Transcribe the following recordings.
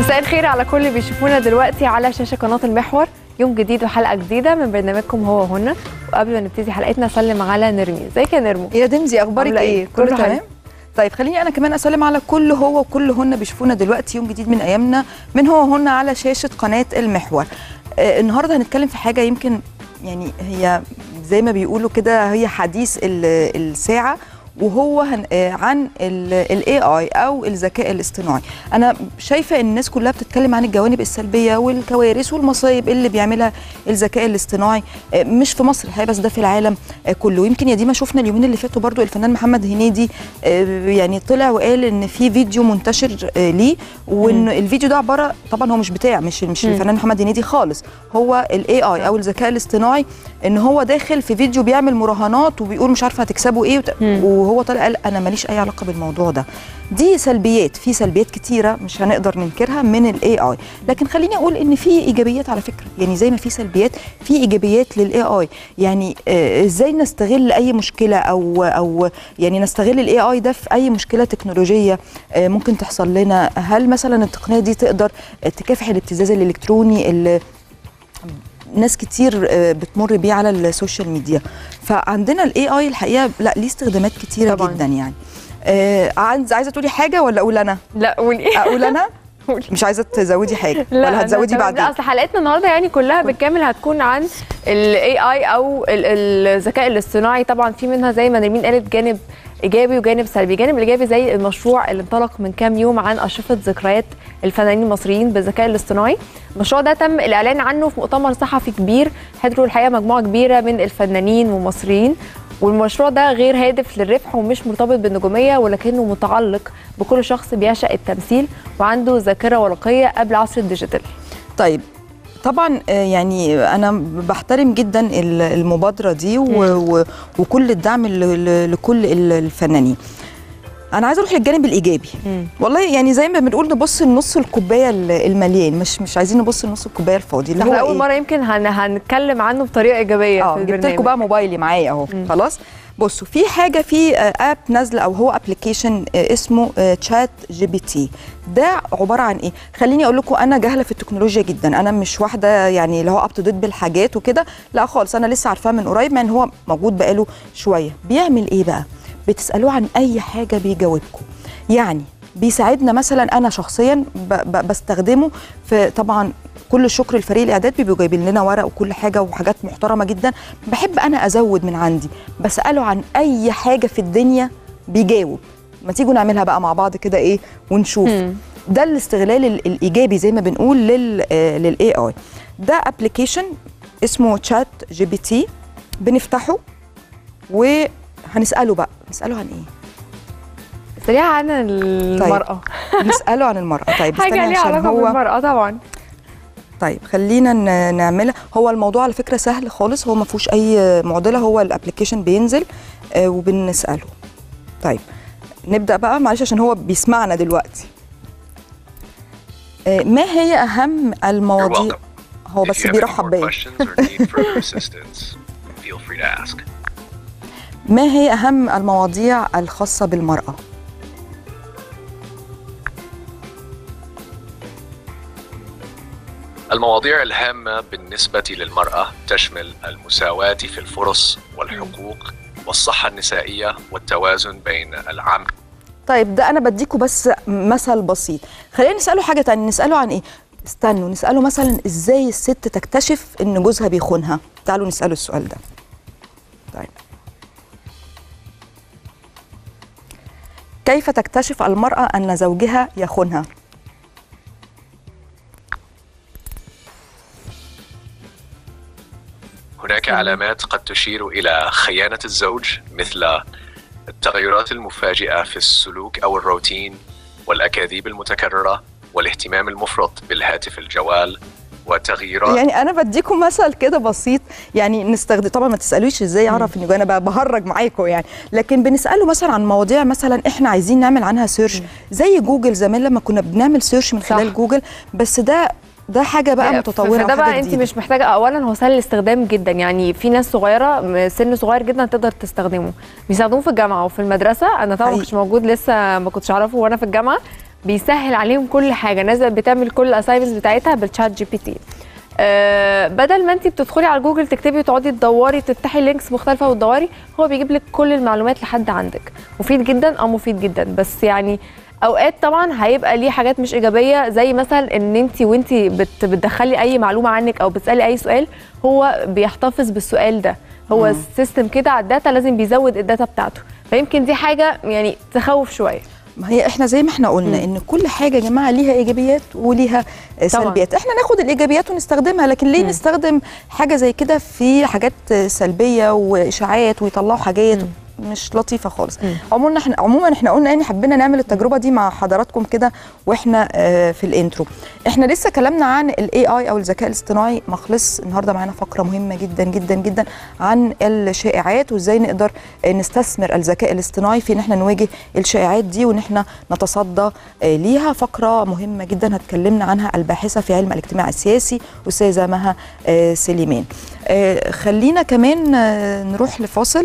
مساء الخير على كل اللي بيشوفونا دلوقتي على شاشة قناة المحور. يوم جديد وحلقة جديدة من برنامجكم هو هنا. وقبل ما نبتدي حلقتنا اسلم على نرمي. ازيك يا نرمو؟ يا دمزي اخبارك ايه؟ كله تمام؟ طيب خليني انا كمان اسلم على كل هو وكل هن بيشوفونا دلوقتي. يوم جديد من ايامنا من هو هنا على شاشة قناة المحور. النهارده هنتكلم في حاجة يمكن يعني هي زي ما بيقولوا كده هي حديث الساعة، وهو عن الاي اي او الذكاء الاصطناعي. انا شايفه ان الناس كلها بتتكلم عن الجوانب السلبيه والكوارث والمصايب اللي بيعملها الذكاء الاصطناعي، مش في مصر الحقيقه بس ده في العالم كله. يمكن يا ديما شفنا اليومين اللي فاتوا برضو الفنان محمد هنيدي يعني طلع وقال ان في فيديو منتشر ليه، وان الفيديو ده عباره طبعا هو مش الفنان محمد هنيدي خالص، هو الاي اي او الذكاء الاصطناعي، ان هو داخل في فيديو بيعمل مراهنات وبيقول مش عارفه هتكسبوا ايه وهو طلع قال انا ماليش اي علاقه بالموضوع ده. دي سلبيات، في سلبيات كتيره مش هنقدر ننكرها من الاي اي، لكن خليني اقول ان في ايجابيات على فكره. يعني زي ما في سلبيات في ايجابيات للاي اي. يعني ازاي نستغل اي مشكله او يعني نستغل الاي اي ده في اي مشكله تكنولوجيه ممكن تحصل لنا. هل مثلا التقنيه دي تقدر تكافح الابتزاز الالكتروني اللي ناس كتير بتمر بيه على السوشيال ميديا؟ فعندنا الاي اي الحقيقه لا ليه استخدامات كتيره طبعا جدا. يعني عايزه تقولي حاجه ولا اقول انا؟ لا قولي. اقول انا؟ مش عايزه تزودي حاجه ولا هتزودي بعدين؟ اصل حلقتنا النهارده يعني كلها بالكامل هتكون عن الاي اي او الذكاء الاصطناعي. طبعا في منها زي ما نرمين قالت جانب ايجابي وجانب سلبي. جانب الايجابي زي المشروع اللي انطلق من كام يوم عن اشرفه ذكريات الفنانين المصريين بالذكاء الاصطناعي. المشروع ده تم الاعلان عنه في مؤتمر صحفي كبير حضروا الحقيقه مجموعه كبيره من الفنانين والمصريين، والمشروع ده غير هادف للربح ومش مرتبط بالنجوميه، ولكنه متعلق بكل شخص بيعشق التمثيل وعنده ذاكره ورقيه قبل عصر الديجيتال. طيب طبعا يعني انا بحترم جدا المبادره دي وكل الدعم لكل الفنانين. انا عايزه اروح للجانب الايجابي. والله يعني زي ما بنقول نبص لنص الكوبايه المليان، مش عايزين نبص لنص الكوبايه الفاضي. اللي هو اول مره يمكن هنتكلم عنه بطريقه ايجابيه في البرنامج. جبت لكم بقى موبايلي معايا اهو. خلاص بصوا في حاجه في اب نازله او هو ابلكيشن اسمه تشات جي بي تي. ده عباره عن ايه؟ خليني اقول لكم انا جاهله في التكنولوجيا جدا، انا مش واحده يعني اللي هو اب تو ديت بالحاجات وكده، لا خالص، انا لسه عارفاه من قريب مع ان هو موجود بقاله شويه. بيعمل ايه بقى؟ بتسالوه عن اي حاجه بيجاوبكم. يعني بيساعدنا مثلا انا شخصيا بستخدمه في طبعا كل الشكر لفريق الاعداد بيبقوا جايبين لنا ورق وكل حاجه وحاجات محترمه جدا. بحب انا ازود من عندي، بساله عن اي حاجه في الدنيا بيجاوب. ما تيجوا نعملها بقى مع بعض كده ايه ونشوف. ده الاستغلال الايجابي زي ما بنقول للاي اي. ده ابلكيشن اسمه تشات جي بي تي. بنفتحه وهنساله بقى. نساله عن ايه؟ سريعه عن المراه. طيب نساله عن المراه. طيب حاجه ليها علاقه بالمراه طبعا. طيب خلينا نعملها. هو الموضوع على فكره سهل خالص، هو ما فيهوش اي معضله، هو الابلكيشن بينزل وبنساله. طيب نبدا بقى، معلش عشان هو بيسمعنا دلوقتي. ما هي اهم المواضيع؟ هو بس بيرحب بيا. ما هي اهم المواضيع الخاصه بالمراه؟ المواضيع الهامة بالنسبة للمرأة تشمل المساواة في الفرص والحقوق والصحة النسائية والتوازن بين العمل. طيب ده أنا بديكوا بس مثل بسيط. خلينا نسأله حاجة تانية. نسأله عن إيه؟ استنوا نسأله مثلا إزاي الست تكتشف إن جوزها بيخونها. تعالوا نسأله السؤال ده. طيب كيف تكتشف المرأة أن زوجها يخونها؟ هناك علامات قد تشير إلى خيانة الزوج، مثل التغيرات المفاجئة في السلوك أو الروتين والأكاذيب المتكررة والاهتمام المفرط بالهاتف الجوال وتغييرات. يعني أنا بديكم مثل كده بسيط يعني نستخدم. طبعا ما تسألوش إزاي أعرف إن أنا بهرج معاكم يعني، لكن بنسأله مثلا عن مواضيع مثلا إحنا عايزين نعمل عنها سيرش زي جوجل زمان لما كنا بنعمل سيرش من خلال جوجل. بس ده حاجه بقى متطوره. فده بقى انت مش محتاجه. اولا هو سهل الاستخدام جدا، يعني في ناس صغيره سن صغير جدا تقدر تستخدمه. بيستخدموه في الجامعه وفي المدرسه. انا طبعا ما كنتش موجود لسه، ما كنتش اعرفه وانا في الجامعه، بيسهل عليهم كل حاجه. ناس بتعمل كل الاساينمنتس بتاعتها بالشات جي بي تي. بدل ما انت بتدخلي على جوجل تكتبي وتقعدي تدوري تفتحي لينكس مختلفه وتدوري، هو بيجيب لك كل المعلومات لحد عندك. مفيد جدا، مفيد جدا، بس يعني اوقات طبعا هيبقى ليه حاجات مش ايجابيه، زي مثلا ان انت وانت بتدخلي اي معلومه عنك او بتسالي اي سؤال، هو بيحتفظ بالسؤال ده. هو السيستم كده على الداتا لازم بيزود الداتا بتاعته، فيمكن دي حاجه يعني تخوف شويه. ما هي احنا زي ما احنا قلنا ان كل حاجه يا جماعه ليها ايجابيات وليها سلبيات. احنا ناخد الايجابيات ونستخدمها، لكن ليه نستخدم حاجه زي كده في حاجات سلبيه واشاعات ويطلعوا حاجات مش لطيفه خالص. عموما احنا قلنا ان حبينا نعمل التجربه دي مع حضراتكم كده واحنا في الانترو. احنا لسه كلامنا عن الاي اي او الذكاء الاصطناعي ما خلص. النهارده معانا فقره مهمه جدا جدا جدا عن الشائعات وازاي نقدر نستثمر الذكاء الاصطناعي في ان احنا نواجه الشائعات دي وان احنا نتصدى ليها. فقره مهمه جدا هتكلمنا عنها الباحثه في علم الاجتماع السياسي استاذه مها سليمان. خلينا كمان نروح لفاصل.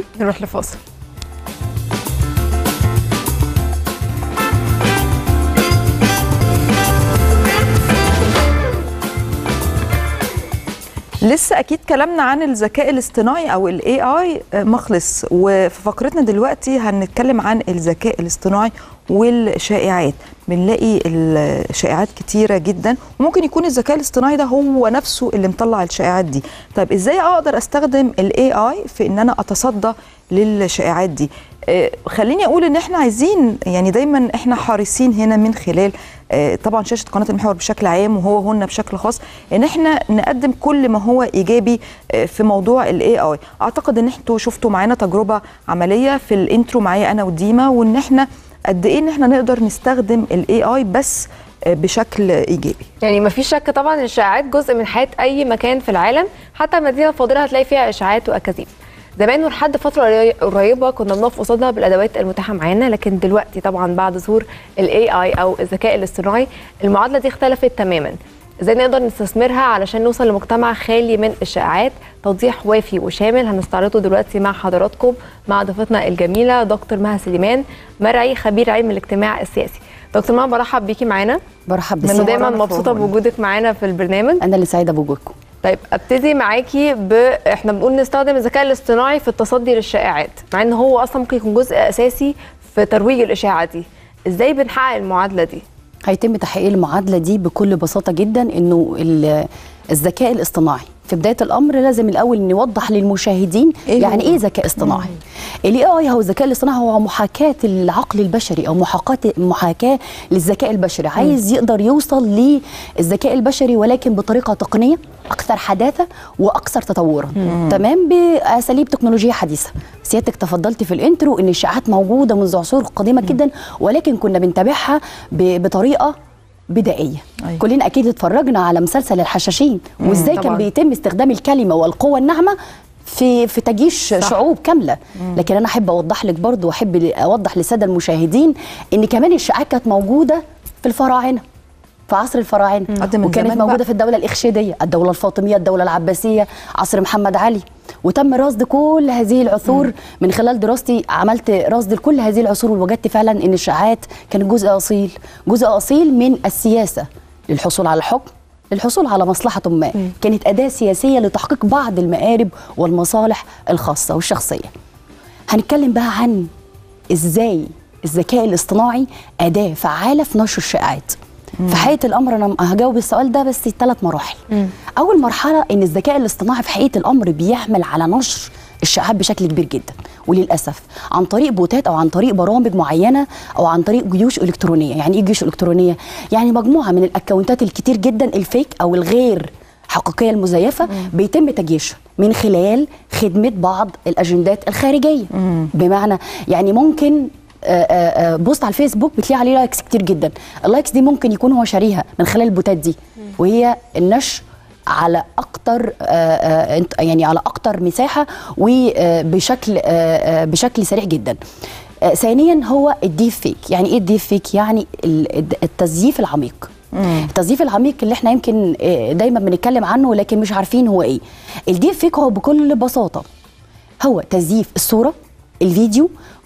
لسه اكيد كلامنا عن الذكاء الاصطناعي او الاي اي ما خلص، وفي فقرتنا دلوقتي هنتكلم عن الذكاء الاصطناعي والشائعات. بنلاقي الشائعات كتيره جدا، وممكن يكون الذكاء الاصطناعي ده هو نفسه اللي مطلع الشائعات دي. طيب ازاي اقدر استخدم الاي اي في ان انا اتصدى للشائعات دي؟ خليني اقول ان احنا عايزين يعني دايما احنا حريصين هنا من خلال طبعا شاشه قناه المحور بشكل عام وهن بشكل خاص ان احنا نقدم كل ما هو ايجابي في موضوع الاي اي. اعتقد ان انتوا شفتوا معانا تجربه عمليه في الانترو معايا انا وديما، وان احنا قد ايه ان احنا نقدر نستخدم الاي اي بس بشكل ايجابي. يعني ما فيش شك طبعا الاشاعات جزء من حياه اي مكان في العالم، حتى المدينه الفاضله هتلاقي فيها اشاعات واكاذيب. زمان ولحد فتره قريبه كنا بنقف قصادها بالادوات المتاحه معانا، لكن دلوقتي طبعا بعد ظهور الاي اي او الذكاء الاصطناعي المعادله دي اختلفت تماما. ازاي نقدر نستثمرها علشان نوصل لمجتمع خالي من الشائعات؟ توضيح وافي وشامل هنستعرضه دلوقتي مع حضراتكم مع ضيفتنا الجميله دكتور مها سليمان، مرعي خبير علم الاجتماع السياسي. دكتور مها برحب بيكي معانا. برحب بيكي. انا دايما مبسوطه بوجودك معانا في البرنامج. انا اللي سعيده بوجودكم. طيب ابتدي معاكي احنا بنقول نستخدم الذكاء الاصطناعي في التصدي للشائعات، مع ان هو اصلا ممكن يكون جزء اساسي في ترويج الاشاعه دي. ازاي بنحقق المعادله دي؟ هيتم تحقيق المعادله دي بكل بساطه جدا، انه الذكاء الاصطناعي في بدايه الامر لازم الاول نوضح للمشاهدين يعني ايه ذكاء اصطناعي. الاي اي هو الذكاء الاصطناعي هو محاكاه العقل البشري او محاكاه للذكاء البشري. عايز يقدر يوصل للذكاء البشري ولكن بطريقه تقنيه اكثر حداثه واكثر تطورا، تمام، باساليب تكنولوجيه حديثه. سيادتك تفضلتي في الانترو ان الشائعات موجوده منذ عصور قديمه جدا، ولكن كنا بنتابعها بطريقه بدائيه. كلنا اكيد اتفرجنا على مسلسل الحشاشين وازاي كان بيتم استخدام الكلمه والقوه الناعمه في تجيش شعوب كامله. لكن انا احب اوضح لك برضو واحب اوضح للساده المشاهدين ان كمان الشائعات كانت موجوده في الفراعنه، في عصر الفراعنه، وكانت موجوده في الدوله الاخشيديه، الدوله الفاطميه، الدوله العباسيه، عصر محمد علي. وتم رصد كل هذه العصور. من خلال دراستي عملت رصد لكل هذه العصور، ووجدت فعلا ان الشائعات كانت جزء اصيل من السياسه للحصول على الحكم، للحصول على مصلحه ما. كانت اداه سياسيه لتحقيق بعض المآرب والمصالح الخاصه والشخصيه. هنتكلم بقى عن ازاي الذكاء الاصطناعي اداه فعاله في نشر الشائعات. في حقيقه الامر انا هجاوب السؤال ده بس 3 مراحل. اول مرحله ان الذكاء الاصطناعي في حقيقه الامر بيعمل على نشر الشائعات بشكل كبير جدا، وللاسف عن طريق بوتات او عن طريق برامج معينه او عن طريق جيوش الكترونيه. يعني ايه جيوش الكترونيه؟ يعني مجموعه من الاكونتات الكتير جدا الفيك او الغير حقيقيه المزيفه بيتم تجيشها من خلال خدمه بعض الاجندات الخارجيه. بمعنى يعني ممكن بوست على الفيسبوك بتلاقي عليه لايكس كتير جدا، اللايكس دي ممكن يكون هو شاريها من خلال البوتات دي، وهي النشر على اكتر يعني على اكتر مساحه وبشكل سريع جدا. ثانيا هو الديب فيك. يعني ايه الديب فيك؟ يعني التزييف العميق. التزييف العميق اللي احنا يمكن دايما بنتكلم عنه لكن مش عارفين هو ايه. الديب فيك هو بكل بساطه هو تزييف الصوره، الفيديو،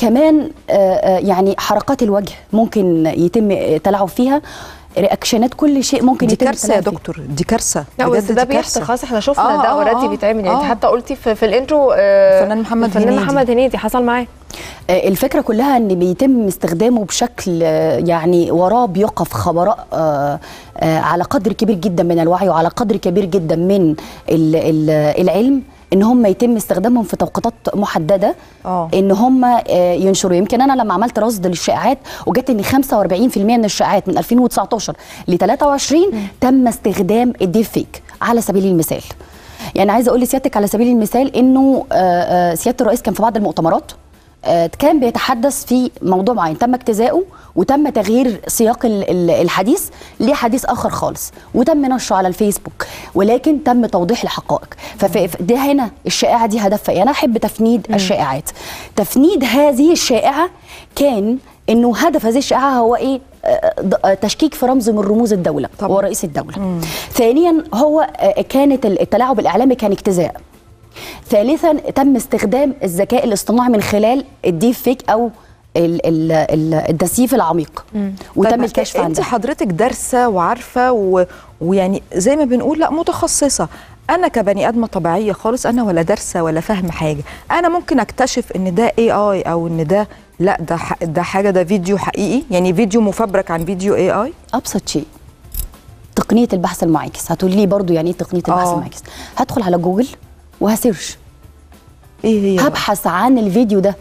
كمان يعني حركات الوجه ممكن يتم تلاعب فيها، رياكشنات، كل شيء ممكن دي يتم كارثه يا دكتور، دي كارثه لا بس ده بيحصل خلاص، احنا شفنا ده اوريدي بيتعمل يعني. حتى قلتي في الانترو الفنان محمد هنيدي حصل معاه. الفكره كلها ان بيتم استخدامه بشكل يعني وراه بيقف خبراء على قدر كبير جدا من الوعي وعلى قدر كبير جدا من العلم، ان هم يتم استخدامهم في توقيتات محدده ان هم ينشروا. يمكن انا لما عملت رصد للشائعات وجدت ان 45% من الشائعات من 2019 ل 23 تم استخدام الديب فيك. على سبيل المثال يعني عايزه اقول لسيادتك على سبيل المثال انه سياده الرئيس كان في بعض المؤتمرات كان بيتحدث في موضوع معين تم اجتزاؤه وتم تغيير سياق الحديث لحديث اخر خالص وتم نشره على الفيسبوك، ولكن تم توضيح الحقائق. فده هنا الشائعه دي هدفها ايه؟ انا احب تفنيد الشائعات. تفنيد هذه الشائعه كان انه هدف هذه الشائعه هو ايه؟ تشكيك في رمز من رموز الدوله هو رئيس الدوله. ثانيا هو كانت التلاعب الاعلامي كان اجتزاء. ثالثا تم استخدام الذكاء الاصطناعي من خلال الديب فيك او التسييف العميق وتم الكشف عنها. انت حضرتك دارسه وعارفه ويعني زي ما بنقول لا متخصصه. انا كبني ادمه طبيعيه خالص، انا ولا دارسه ولا فاهمه حاجه، انا ممكن اكتشف ان ده AI او ان ده لا ده حاجه، ده فيديو حقيقي، يعني فيديو مفبرك عن فيديو AI. ابسط شيء تقنيه البحث المعاكس. هتقولي لي برضو يعني ايه تقنيه البحث المعاكس؟ هدخل على جوجل وهسيرش ايه هي هبحث عن الفيديو ده.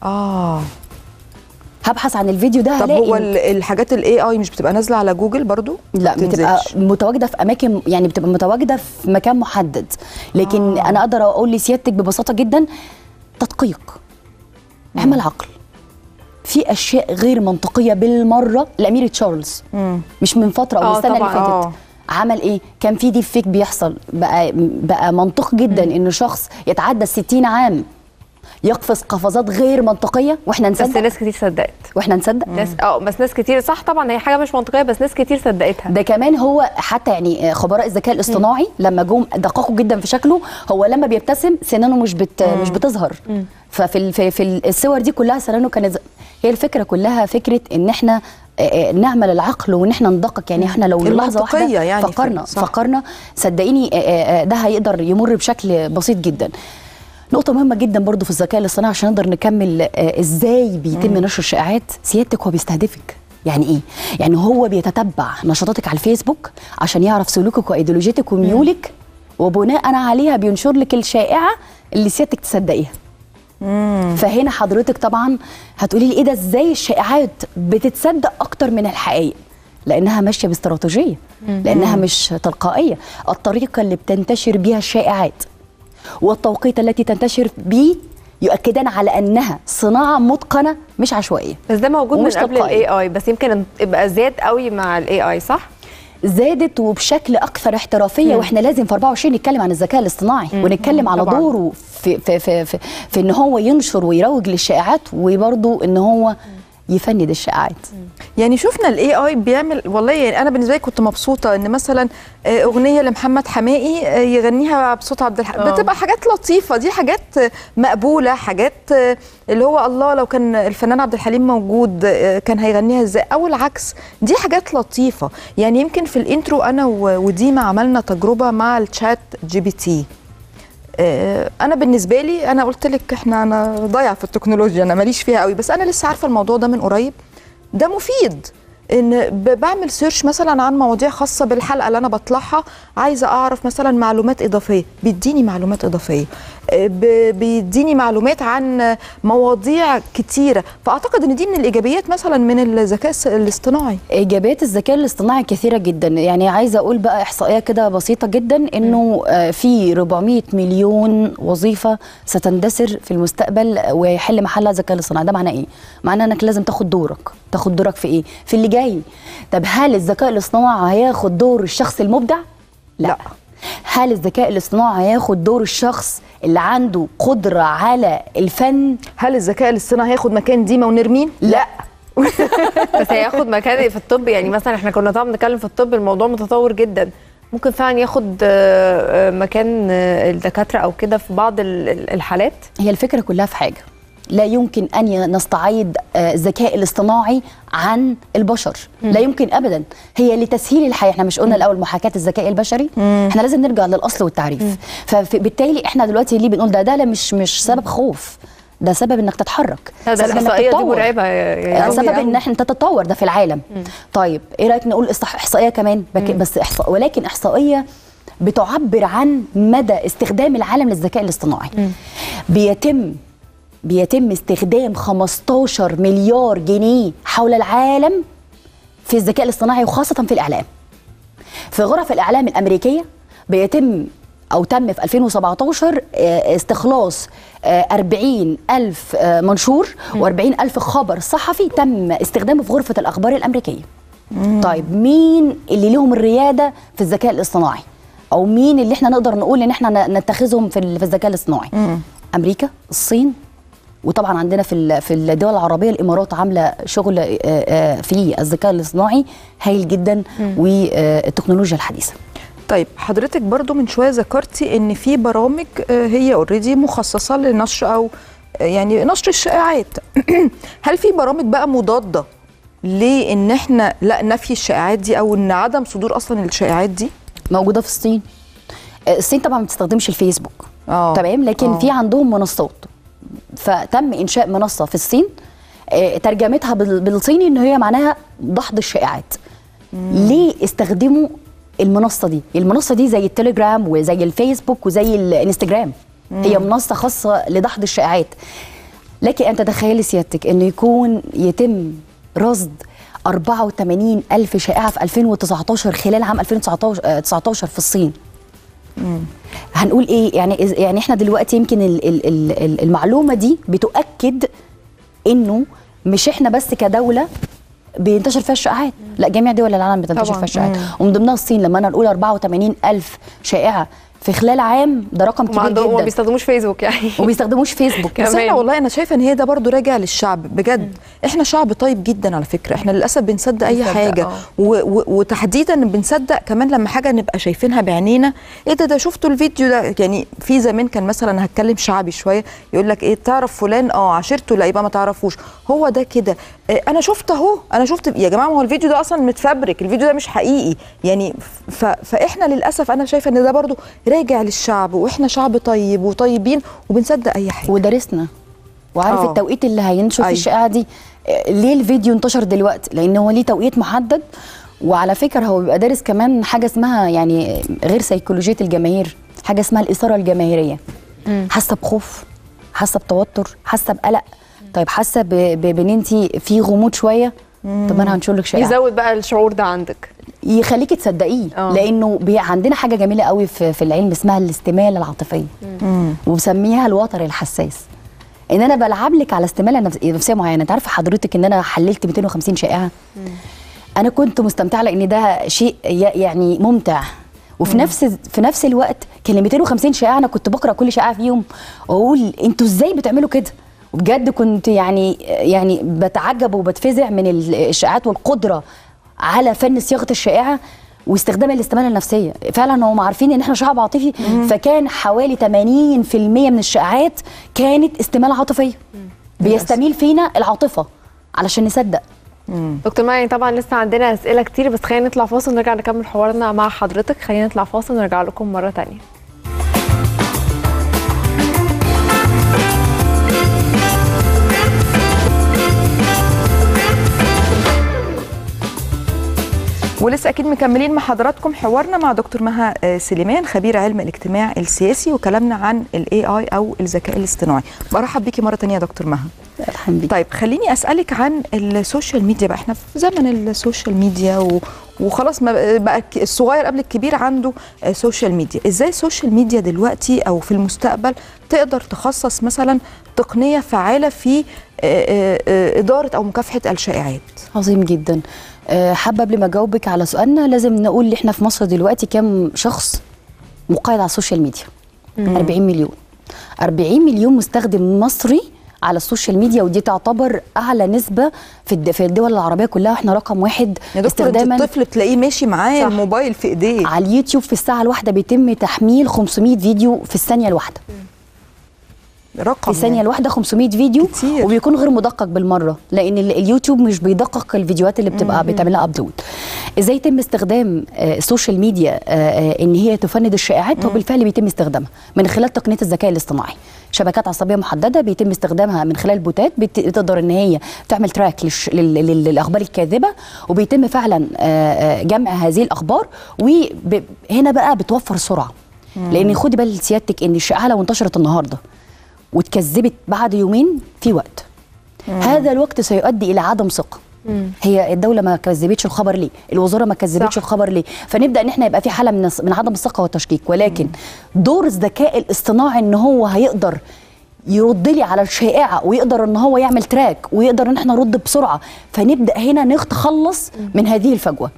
هبحث عن الفيديو ده. طب هو الحاجات الاي اي مش بتبقى نازله على جوجل برضو؟ لا بتبقى متواجده في اماكن، يعني بتبقى متواجده في مكان محدد، لكن انا اقدر اقول لسيادتك ببساطه جدا تدقيق. اعمل عقل في اشياء غير منطقيه بالمره. الامير تشارلز مش من فتره او السنه اللي فاتت عمل ايه؟ كان في ديب فيك بيحصل. بقى منطق جدا ان شخص يتعدى 60 عام يقفز قفزات غير منطقيه واحنا نصدق. بس ناس كتير صدقت. واحنا نصدق ناس بس ناس كتير صح طبعا، هي حاجه مش منطقيه بس ناس كتير صدقتها. ده كمان هو حتى يعني خبراء الذكاء الاصطناعي لما جم دققوا جدا في شكله، هو لما بيبتسم سنانه مش بتظهر. في الصور دي كلها سنانه كانت هي الفكره كلها فكره ان احنا نعمل العقل وان احنا ندقق. يعني احنا لو لحظه واحده يعني فكرنا صدقيني ده هيقدر يمر بشكل بسيط جدا. نقطة مهمة جدا برضو في الذكاء الاصطناعي عشان نقدر نكمل ازاي بيتم نشر الشائعات. سيادتك هو بيستهدفك. يعني ايه؟ يعني هو بيتتبع نشاطاتك على الفيسبوك عشان يعرف سلوكك وايديولوجيتك وميولك، وبناء عليها بينشر لك الشائعة اللي سيادتك تصدقيها. فهنا حضرتك طبعا هتقولي لي ايه ده؟ ازاي الشائعات بتتصدق اكتر من الحقائق؟ لانها ماشيه باستراتيجيه، لانها مش تلقائيه. الطريقه اللي بتنتشر بيها الشائعات والتوقيت التي تنتشر به يؤكدان على انها صناعه متقنه مش عشوائيه. بس ده موجود من قبل الاي اي، بس يمكن يبقى زاد قوي مع الاي اي صح؟ زادت وبشكل اكثر احترافيه. واحنا لازم في 24 نتكلم عن الذكاء الاصطناعي ونتكلم على طبعاً. دوره في ان هو ينشر ويروج للشائعات، وبرضه ان هو يفند الشائعات. يعني شفنا الاي اي بيعمل، والله يعني انا بالنسبه لي كنت مبسوطه ان مثلا اغنيه لمحمد حماقي يغنيها بصوت عبد الحليم، بتبقى حاجات لطيفه، دي حاجات مقبوله، حاجات اللي هو الله لو كان الفنان عبد الحليم موجود كان هيغنيها ازاي، او العكس. دي حاجات لطيفه. يعني يمكن في الانترو انا وديما عملنا تجربه مع الشات جي بي تي. انا بالنسبه لي انا قلت لك انا ضايعه في التكنولوجيا، انا ماليش فيها قوي، بس انا لسه عارفه الموضوع ده من قريب. ده مفيد ان بعمل سيرش مثلا عن مواضيع خاصه بالحلقه اللي انا بطلعها، عايزه اعرف مثلا معلومات اضافيه، بيديني معلومات اضافيه، بيديني معلومات عن مواضيع كتيره. فاعتقد ان دي من الايجابيات مثلا من الذكاء الاصطناعي. ايجابيات الذكاء الاصطناعي كثيره جدا. يعني عايزه اقول بقى احصائيه كده بسيطه جدا انه في 400 مليون وظيفه ستندثر في المستقبل ويحل محلها الذكاء الاصطناعي. ده معناه ايه؟ معناه انك لازم تاخد دورك في ايه؟ في اللي جاي. طب هل الذكاء الاصطناعي هياخد دور الشخص المبدع؟ لا. هل الذكاء الاصطناعي هياخد دور الشخص اللي عنده قدرة على الفن؟ هل الذكاء الاصطناعي هياخد مكان ديما ونرمين؟ لا. بس هياخد مكان في الطب. يعني مثلا احنا كنا طبعا بنتكلم في الطب، الموضوع متطور جدا، ممكن فعلا ياخد مكان الدكاترة او كده في بعض الحالات. هي الفكرة كلها في حاجة، لا يمكن ان نستعيد الذكاء الاصطناعي عن البشر. لا يمكن ابدا. هي لتسهيل الحياه. احنا مش قلنا الاول محاكاه الذكاء البشري؟ احنا لازم نرجع للاصل والتعريف. فبالتالي احنا دلوقتي ليه بنقول ده مش سبب خوف، ده سبب انك تتحرك، ده الاحصائيه دي مرعبه سبب ان احنا تتطور ده في العالم. طيب ايه رايك نقول احصائيه كمان بس ولكن احصائيه بتعبر عن مدى استخدام العالم للذكاء الاصطناعي. بيتم استخدام 15 مليار جنيه حول العالم في الذكاء الاصطناعي وخاصة في الإعلام. في غرف الإعلام الأمريكية تم في 2017 استخلاص 40,000 منشور و40,000 خبر صحفي تم استخدامه في غرفة الأخبار الأمريكية. طيب مين اللي لهم الريادة في الذكاء الاصطناعي؟ أو مين اللي احنا نقدر نقول إن احنا نتخذهم في الذكاء الاصطناعي؟ أمريكا، الصين، وطبعا عندنا في الدول العربيه الامارات عامله شغل في الذكاء الاصطناعي هايل جدا والتكنولوجيا الحديثه. طيب حضرتك برضو من شويه ذكرتي ان في برامج هي اوريدي مخصصه لنشر او يعني نشر الشائعات. هل في برامج بقى مضاده لان احنا لا نفي الشائعات دي او ان عدم صدور اصلا الشائعات دي؟ موجوده في الصين. الصين طبعا ما بتستخدمش الفيسبوك تمام، لكن في عندهم منصات. فتم انشاء منصه في الصين ترجمتها بالصيني ان هي معناها دحض الشائعات. ليه استخدموا المنصه دي؟ المنصه دي زي التليجرام وزي الفيسبوك وزي الانستجرام. هي منصه خاصه لدحض الشائعات. لكن ان تتخيلي سيادتك انه يتم رصد 84,000 شائعه في 2019 خلال عام 2019 في الصين. هنقول ايه يعني احنا دلوقتي يمكن المعلومه دي بتؤكد انه مش احنا بس كدوله بينتشر فيها الشائعات، لا جميع دول العالم بتنتشر فيها الشائعات، ومن ضمنها الصين. لما انا نقول 84,000 شائعه في خلال عام ده رقم كبير جدا. وما بيستخدموش فيسبوك يعني وبيستخدموش فيسبوك. بس احنا والله انا شايفه ان هي ده برضو راجع للشعب بجد. احنا شعب طيب جدا على فكره. احنا للاسف بنصدق اي حاجه وتحديدا بنصدق كمان لما حاجه نبقى شايفينها بعينينا. ايه ده شفتوا الفيديو ده؟ يعني في زمان كان مثلا هتكلم شعبي شويه يقول لك ايه تعرف فلان عاشرته، لا يبقى ما تعرفوش. هو ده كده. انا شفت اهو، انا شفت يا جماعه، ما هو الفيديو ده اصلا متفبرك، الفيديو ده مش حقيقي يعني. فاحنا للاسف انا شايفه ان ده برضو راجع للشعب، واحنا شعب طيب وطيبين وبنصدق اي حاجه. ودرسنا وعارف التوقيت اللي هينشر في الشائعه دي. ليه الفيديو انتشر دلوقتي؟ لان هو ليه توقيت محدد. وعلى فكره هو بيبقى دارس كمان حاجه اسمها يعني غير سيكولوجيه الجماهير، حاجه اسمها الاثاره الجماهيريه. حاسه بخوف، حاسه بتوتر، حاسه بقلق. طيب حاسه بان انت في غموض شويه، طب انا هنشر لك شائعه. يزود بقى الشعور ده عندك، يخليكي تصدقيه. لانه عندنا حاجه جميله قوي في العلم اسمها الاستماله العاطفيه، وبسميها الوتر الحساس. ان انا بلعب لك على استماله نفسيه معينه. انت عارفه حضرتك ان انا حللت 250 شائعه. انا كنت مستمتعه لان ده شيء يعني ممتع، وفي نفس الوقت كان 250 شائعه انا كنت بقرا كل شائعه فيهم واقول انتوا ازاي بتعملوا كده. وبجد كنت يعني بتعجب وبتفزع من الشائعات والقدره على فن صياغه الشائعه واستخدام الاستماله النفسيه. فعلا هم عارفين ان احنا شعب عاطفي، فكان حوالي 80% من الشائعات كانت استماله عاطفيه. بيستميل فينا العاطفه علشان نصدق. دكتور مايا طبعا لسه عندنا اسئله كتير، بس خلينا نطلع فاصل ونرجع نكمل حوارنا مع حضرتك. خلينا نطلع فاصل ونرجع لكم مره ثانيه. ولسه اكيد مكملين مع حضراتكم حوارنا مع دكتور مها سليمان، خبير علم الاجتماع السياسي، وكلامنا عن الاي اي او الذكاء الاصطناعي. برحب بيكي مره ثانيه يا دكتور مها. الحمد لله. طيب خليني اسالك عن السوشيال ميديا بقى. احنا في زمن السوشيال ميديا وخلاص ما بقى الصغير قبل الكبير عنده سوشيال ميديا. ازاي السوشيال ميديا دلوقتي او في المستقبل تقدر تخصص مثلا تقنيه فعاله في اداره او مكافحه الشائعات؟ عظيم جدا. حابه قبل ما اجاوبك على سؤالنا لازم نقول ان احنا في مصر دلوقتي كام شخص مقيد على السوشيال ميديا؟ 40 مليون. 40 مليون مستخدم مصري على السوشيال ميديا، ودي تعتبر اعلى نسبه في الدول العربيه كلها. احنا رقم 1 استخداما. الطفل تلاقيه ماشي معاه الموبايل في ايديه. على اليوتيوب في الساعه الواحده بيتم تحميل 500 فيديو في الثانيه الواحده. رقم في ثانيه الواحده 500 فيديو كتير. وبيكون غير مدقق بالمره، لان اليوتيوب مش بيدقق الفيديوهات اللي بتبقى بتعملها ابلود. ازاي يتم استخدام السوشيال ميديا ان هي تفند الشائعات؟ هو بالفعل بيتم استخدامها من خلال تقنيه الذكاء الاصطناعي. شبكات عصبيه محدده بيتم استخدامها من خلال بوتات بتقدر ان هي تعمل تراك للاخبار الكاذبه، وبيتم فعلا جمع هذه الاخبار، وهنا بقى بتوفر سرعه. لان خدي بال سيادتك ان الشائعه لو انتشرت النهارده واتكذبت بعد يومين في وقت، هذا الوقت سيؤدي الى عدم ثقه. هي الدوله ما كذبتش الخبر ليه؟ الوزاره ما كذبتش الخبر ليه؟ فنبدا ان احنا يبقى في حاله من عدم الثقه والتشكيك. ولكن دور الذكاء الاصطناعي ان هو هيقدر يرد لي على الشائعه، ويقدر ان هو يعمل تراك، ويقدر ان احنا نرد بسرعه، فنبدا هنا نتخلص من هذه الفجوه.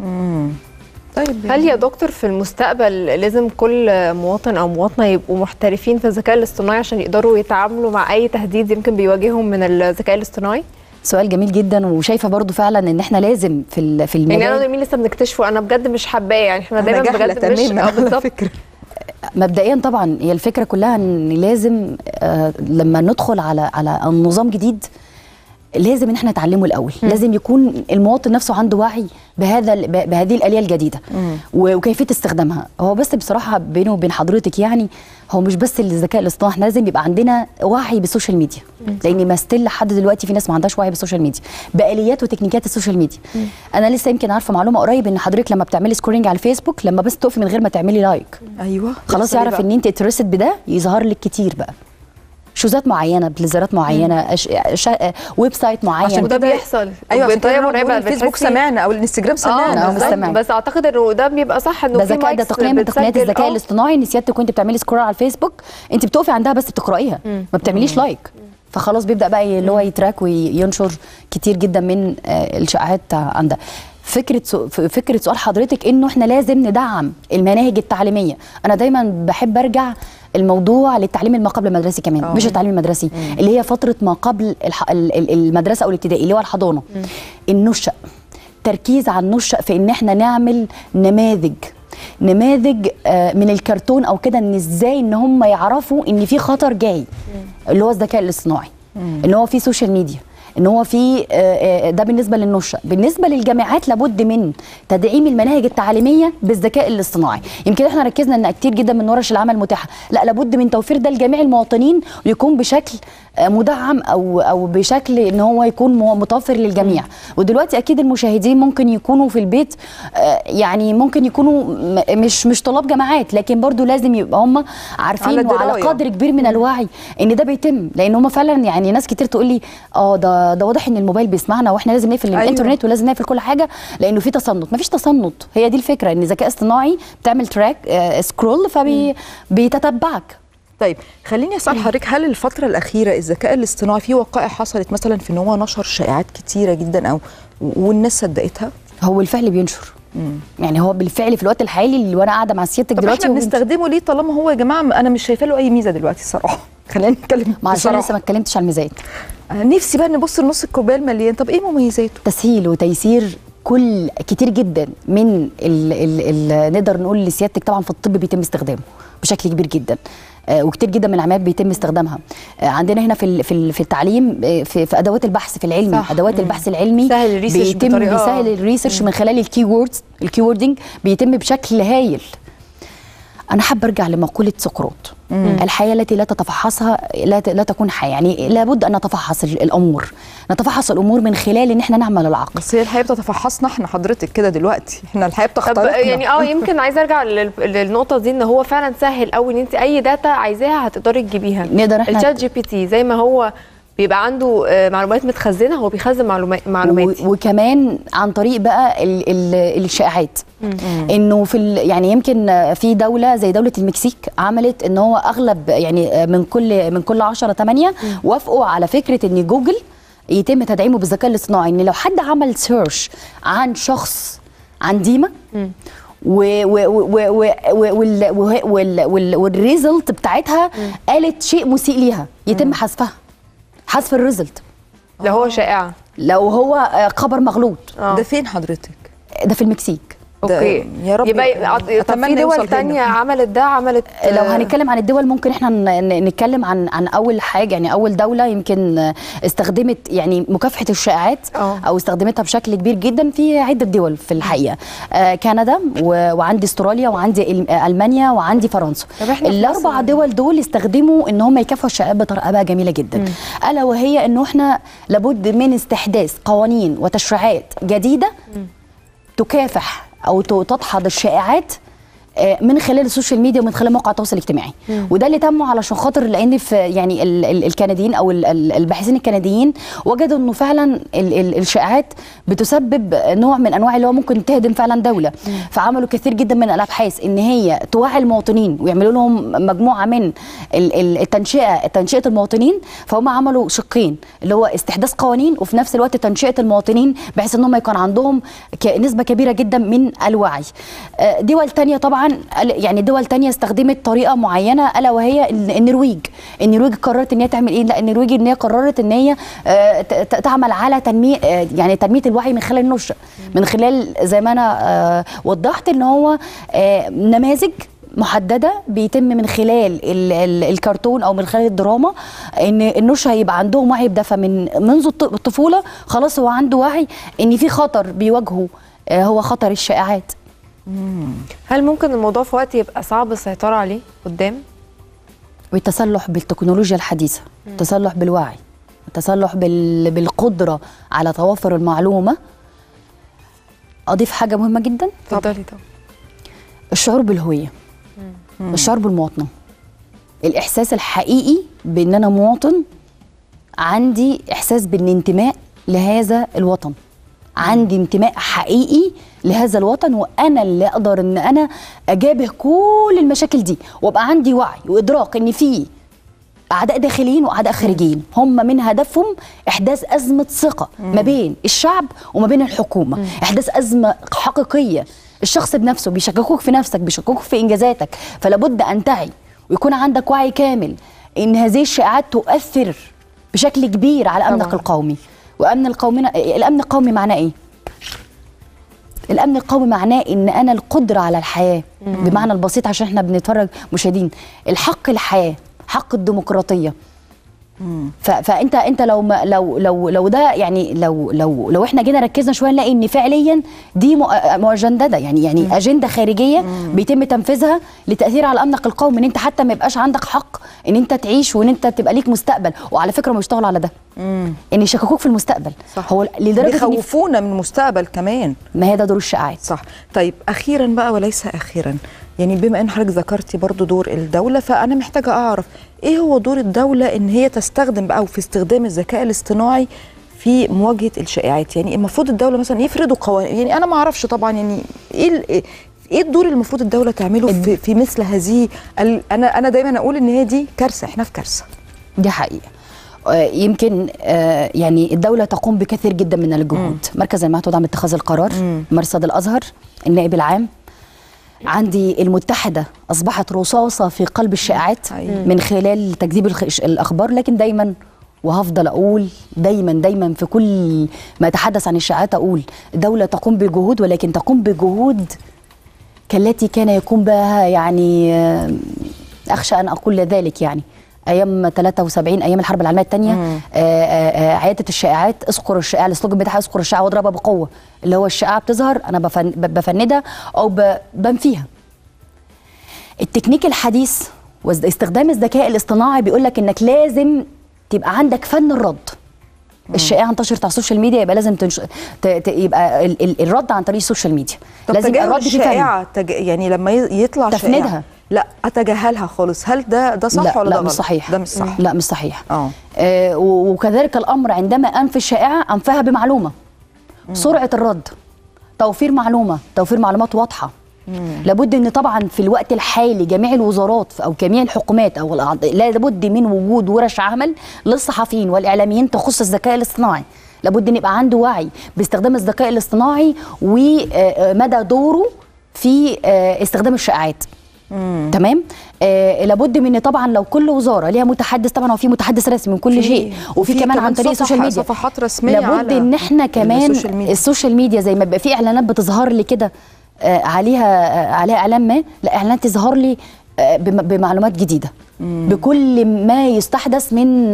طيب هل يا دكتور في المستقبل لازم كل مواطن او مواطنه يبقوا محترفين في الذكاء الاصطناعي عشان يقدروا يتعاملوا مع اي تهديد يمكن بيواجههم من الذكاء الاصطناعي؟ سؤال جميل جدا، وشايفه برضو فعلا ان احنا لازم في المجال، يعني انا ونرمين لسه بنكتشفه، انا بجد مش حباه، يعني احنا دايما بجد مش بالظبط. مبدئيا طبعا هي الفكره كلها ان لازم لما ندخل على النظام جديد لازم ان احنا نتعلمه الاول. لازم يكون المواطن نفسه عنده وعي بهذه الآلية الجديده وكيفيه استخدامها. هو بس بصراحه بينه وبين حضرتك يعني هو مش بس الذكاء الاصطناعي، احنا لازم يبقى عندنا وعي بالسوشيال ميديا، لان ما ستيل لحد دلوقتي في ناس ما عندهاش وعي بالسوشيال ميديا، بآليات وتكنيكات السوشيال ميديا. انا لسه يمكن عارفه معلومه قريب ان حضرتك لما بتعملي سكرولنج على الفيسبوك، لما بس تقفي من غير ما تعملي لايك، ايوه خلاص يعرف ان انت اترست بده، يظهر لك كتير بقى شوزات معينه، بليزرات معينه، ويب سايت معين. عشان ده بيحصل ايوه بطريقه مرعبه. الفيسبوك سمعنا او الانستجرام سمعنا، بس اعتقد انه ده بيبقى صح، انه في ده تقنيه من تقنيات الذكاء الاصطناعي، ان سيادتك وانت بتعملي سكرول على الفيسبوك انت بتقفي عندها بس بتقرايها، ما بتعمليش لايك، فخلاص بيبدا بقى اللي هو يتراك وينشر كتير جدا من الشائعات عندها. فكره سؤال حضرتك انه احنا لازم ندعم المناهج التعليميه. انا دايما بحب ارجع الموضوع للتعليم ما قبل المدرسي كمان، مش التعليم المدرسي، اللي هي فتره ما قبل المدرسه او الابتدائي اللي هو الحضانه. النشأ، تركيز على النشأ في ان احنا نعمل نماذج من الكرتون او كده، ان ازاي ان هم يعرفوا ان في خطر جاي، اللي هو الذكاء الاصطناعي، ان هو في سوشيال ميديا، ان هو في ده بالنسبه للنشأ. بالنسبه للجامعات لابد من تدعيم المناهج التعليميه بالذكاء الاصطناعي. يمكن احنا ركزنا ان كتير جدا من ورش العمل متاحه، لا لابد من توفير ده لجميع المواطنين، ويكون بشكل مدعم او بشكل ان هو يكون متوفر للجميع. ودلوقتي اكيد المشاهدين ممكن يكونوا في البيت، يعني ممكن يكونوا مش طلاب جامعات، لكن برضو لازم يبقى هم عارفين وعلى قدر كبير من الوعي ان ده بيتم، لان هم فعلا يعني ناس كتير تقول لي ده واضح ان الموبايل بيسمعنا واحنا لازم نقفل الانترنت ولازم نقفل كل حاجه لانه في تصنت. مفيش تصنت، هي دي الفكره، ان الذكاء الاصطناعي بتعمل تراك سكرول فبيتتبعك. طيب خليني اسال حضرتك، هل الفتره الاخيره الذكاء الاصطناعي في وقائع حصلت مثلا في ان هو نشر شائعات كتيره جدا او والناس صدقتها؟ هو بالفعل بينشر، يعني هو بالفعل في الوقت الحالي اللي وانا قاعده مع سيادتك دلوقتي احنا بنستخدمه ليه طالما هو يا جماعه انا مش شايفه له اي ميزه دلوقتي الصراحه؟ خلينا نتكلم عشان لسه ما اتكلمتش على الميزات. نفسي بقى نبص لنص الكوبايه المليان. طب ايه مميزاته؟ تسهيل وتيسير كتير جدا من نقدر نقول لسيادتك طبعا في الطب بيتم استخدامه بشكل كبير جدا، وكتير جدا من العمليات بيتم استخدامها. عندنا هنا في التعليم في ادوات البحث في العلمي، ادوات البحث العلمي بيسهل الريسيرش من خلال الكيوردنج بيتم بشكل هايل. أنا حابة أرجع لمقولة سقراط، الحياة التي لا تتفحصها لا تكون حياة، يعني لابد أن نتفحص الأمور من خلال إن إحنا نعمل العقل. بس هي الحياة بتتفحصنا إحنا حضرتك كده دلوقتي، إحنا الحياة بتخترقنا. يعني يمكن عايزة أرجع للنقطة دي، إن هو فعلا سهل أوي إن أنت أي داتا عايزاها هتقدري تجيبيها. نقدر إحنا الشات جي بي تي زي ما هو بيبقى عنده معلومات متخزنه، هو بيخزن معلومات وكمان عن طريق بقى الشائعات. انه يعني يمكن في دوله زي دوله المكسيك عملت ان هو اغلب يعني من كل 10 8 وافقوا على فكره ان جوجل يتم تدعيمه بالذكاء الاصطناعي، ان لو حد عمل سيرش عن شخص عن ديمه والريزلت بتاعتها قالت شيء مسيء ليها، يتم حذف الريزلت لو هو شائعه، لو هو خبر مغلوط. ده فين حضرتك؟ ده في المكسيك. اوكي يا رب يبقى طب في دول تانية عملت ده لو هنتكلم عن الدول ممكن احنا نتكلم عن اول حاجه. يعني اول دوله يمكن استخدمت يعني مكافحه الشائعات او استخدمتها بشكل كبير جدا في عده دول في الحقيقه. كندا وعندي استراليا وعندي المانيا وعندي فرنسا. الاربع دول دول استخدموا ان هم يكافحوا الشائعات بطريقه بقى جميله جدا. الا وهي انه احنا لابد من استحداث قوانين وتشريعات جديده تكافح او تدحض الشائعات من خلال السوشيال ميديا ومن خلال مواقع التواصل الاجتماعي. وده اللي تم علشان خاطر لان في يعني الكنديين او الباحثين الكنديين وجدوا انه فعلا الشائعات بتسبب نوع من انواع اللي هو ممكن تهدم فعلا دوله. فعملوا كثير جدا من الابحاث ان هي توعي المواطنين ويعملوا لهم مجموعه من تنشئه المواطنين. فهم عملوا شقين اللي هو استحداث قوانين وفي نفس الوقت تنشئه المواطنين بحيث ان هم يكون عندهم نسبه كبيره جدا من الوعي. دول ثانيه طبعا يعني دول تانية استخدمت طريقة معينة ألا وهي النرويج قررت ان هي تعمل ايه؟ لا النرويج ان هي قررت ان هي تعمل على تنمية يعني تنمية الوعي من خلال النشر من خلال زي ما انا وضحت ان هو نماذج محدده بيتم من خلال الكرتون او من خلال الدراما ان النشء هيبقى عندهم وعي بده. منذ الطفوله خلاص هو عنده وعي ان في خطر بيواجهه هو خطر الشائعات. هل ممكن الموضوع في وقت يبقى صعب السيطرة عليه قدام؟ والتسلح بالتكنولوجيا الحديثة، التسلح بالوعي، التسلح بالقدرة على توفر المعلومة. أضيف حاجة مهمة جدا. اتفضلي. طبعا الشعور بالهوية، الشعور بالمواطنة، الإحساس الحقيقي بأن أنا مواطن، عندي إحساس بالانتماء لهذا الوطن، عندي انتماء حقيقي لهذا الوطن وأنا اللي أقدر أن أنا أجابه كل المشاكل دي وأبقى عندي وعي وإدراك أن في أعداء داخليين وأعداء خارجيين هم من هدفهم إحداث أزمة ثقة ما بين الشعب وما بين الحكومة. إحداث أزمة حقيقية. الشخص بنفسه بيشككوك في نفسك، بيشككوك في إنجازاتك، فلابد أن تعي ويكون عندك وعي كامل أن هذه الشائعات تؤثر بشكل كبير على أمنك القومي. وأمن الأمن القومي معناه إيه؟ الأمن القومي معناه إن أنا القدرة على الحياة بمعنى البسيط عشان إحنا بنتفرج مشاهدين، الحق الحياة، حق الديمقراطية. فانت لو ده يعني لو احنا جينا ركزنا شويه نلاقي ان فعليا دي مجندده يعني اجنده خارجيه بيتم تنفيذها لتاثير على امنك القومي ان انت حتى ما يبقاش عندك حق ان انت تعيش وان انت تبقى ليك مستقبل. وعلى فكره ما بيشتغلوا على ده ان يشككوك في المستقبل. صح. هو لدرجه بيخوفونا من المستقبل كمان. ما هي ده دور الشائعات. صح. طيب اخيرا بقى وليس اخيرا، يعني بما ان حضرتك ذكرتي برضو دور الدوله، فانا محتاجه اعرف ايه هو دور الدوله ان هي تستخدم بقى وفي استخدام الذكاء الاصطناعي في مواجهه الشائعات. يعني المفروض الدوله مثلا يفرضوا قوانين، يعني انا ما اعرفش طبعا يعني ايه الدور اللي المفروض الدوله تعمله في مثل هذه انا دايما اقول ان هي دي كارثه، احنا في كارثه. دي حقيقه. يمكن يعني الدوله تقوم بكثير جدا من الجهود. مركز المعهد عن اتخاذ القرار، مرصد الازهر، النائب العام، عندي المتحدة أصبحت رصاصة في قلب الشائعات من خلال تكذيب الأخبار. لكن دايما وهفضل أقول دايما في كل ما أتحدث عن الشائعات أقول الدولة تقوم بجهود، ولكن تقوم بجهود كالتي كان يقوم بها يعني أخشى أن أقول ذلك يعني ايام 73 ايام الحرب العالميه الثانيه. عياده الشائعات، اذكر الشائعه، السلوجن بتاعها اذكر الشائعه واضربها بقوه، اللي هو الشائعه بتظهر انا بفندها او بنفيها. التكنيك الحديث واستخدام الذكاء الاصطناعي بيقول لك انك لازم تبقى عندك فن الرد. الشائعه انتشرت على السوشيال ميديا يبقى لازم يبقى الرد عن طريق السوشيال ميديا. طب لازم الرد الشائعه يعني لما يطلع تفنيدها لا اتجاهلها خالص، هل ده صح ولا ده غلط؟ مش صحيح. ده مش صح. لا مش صحيح. وكذلك الامر عندما انفي الشائعه انفيها بمعلومه. سرعه الرد، توفير معلومات واضحه. لابد ان طبعا في الوقت الحالي جميع الوزارات او جميع الحكومات او لابد من وجود ورش عمل للصحفيين والاعلاميين تخص الذكاء الاصطناعي. لابد ان يبقى عنده وعي باستخدام الذكاء الاصطناعي ومدى دوره في استخدام الشائعات. تمام. لابد من طبعا لو كل وزاره ليها متحدث، طبعا هو في متحدث رسمي من كل شيء، وفي كمان عن طريق السوشيال ميديا صفحات رسميه. لابد ان احنا كمان السوشيال ميديا زي ما بيبقى في اعلانات بتظهر لي كده عليها اعلان ما، لا اعلان تظهر لي بمعلومات جديده بكل ما يستحدث